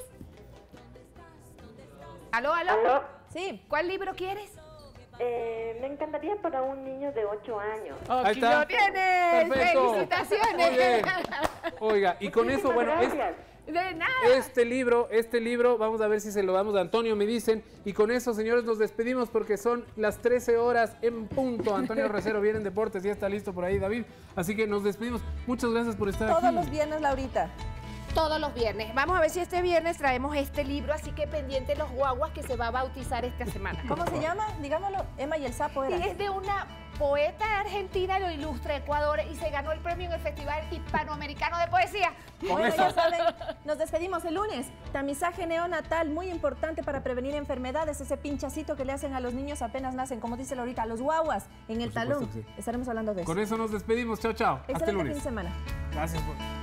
¿Aló, aló? ¿Aló? Sí. ¿Cuál libro quieres? Eh, me encantaría para un niño de ocho años. Ahí ¡Aquí está. lo tienes! Perfecto. ¡Felicitaciones! Muy bien. Oiga, y con eso, bueno, es, De nada. este libro, este libro, vamos a ver si se lo damos a Antonio, me dicen. Y con eso, señores, nos despedimos porque son las trece horas en punto. Antonio Recero viene en Deportes, ya está listo por ahí, David. Así que nos despedimos. Muchas gracias por estar Todos aquí. los viernes, Laurita. Todos los viernes. Vamos a ver si este viernes traemos este libro, así que pendiente los guaguas que se va a bautizar esta semana. ¿Cómo se llama? Digámoslo. Emma y el sapo Y era. es de una poeta argentina, lo ilustra Ecuador y se ganó el premio en el Festival Hispanoamericano de Poesía. Bueno, ya saben, nos despedimos el lunes. Tamizaje neonatal, muy importante para prevenir enfermedades. Ese pinchacito que le hacen a los niños apenas nacen, como dice Laurita, a los guaguas en el Por supuesto talón. que sí. Estaremos hablando de eso. Con eso nos despedimos. Chao, chao. Hasta el Excelente lunes. fin de semana. Gracias por...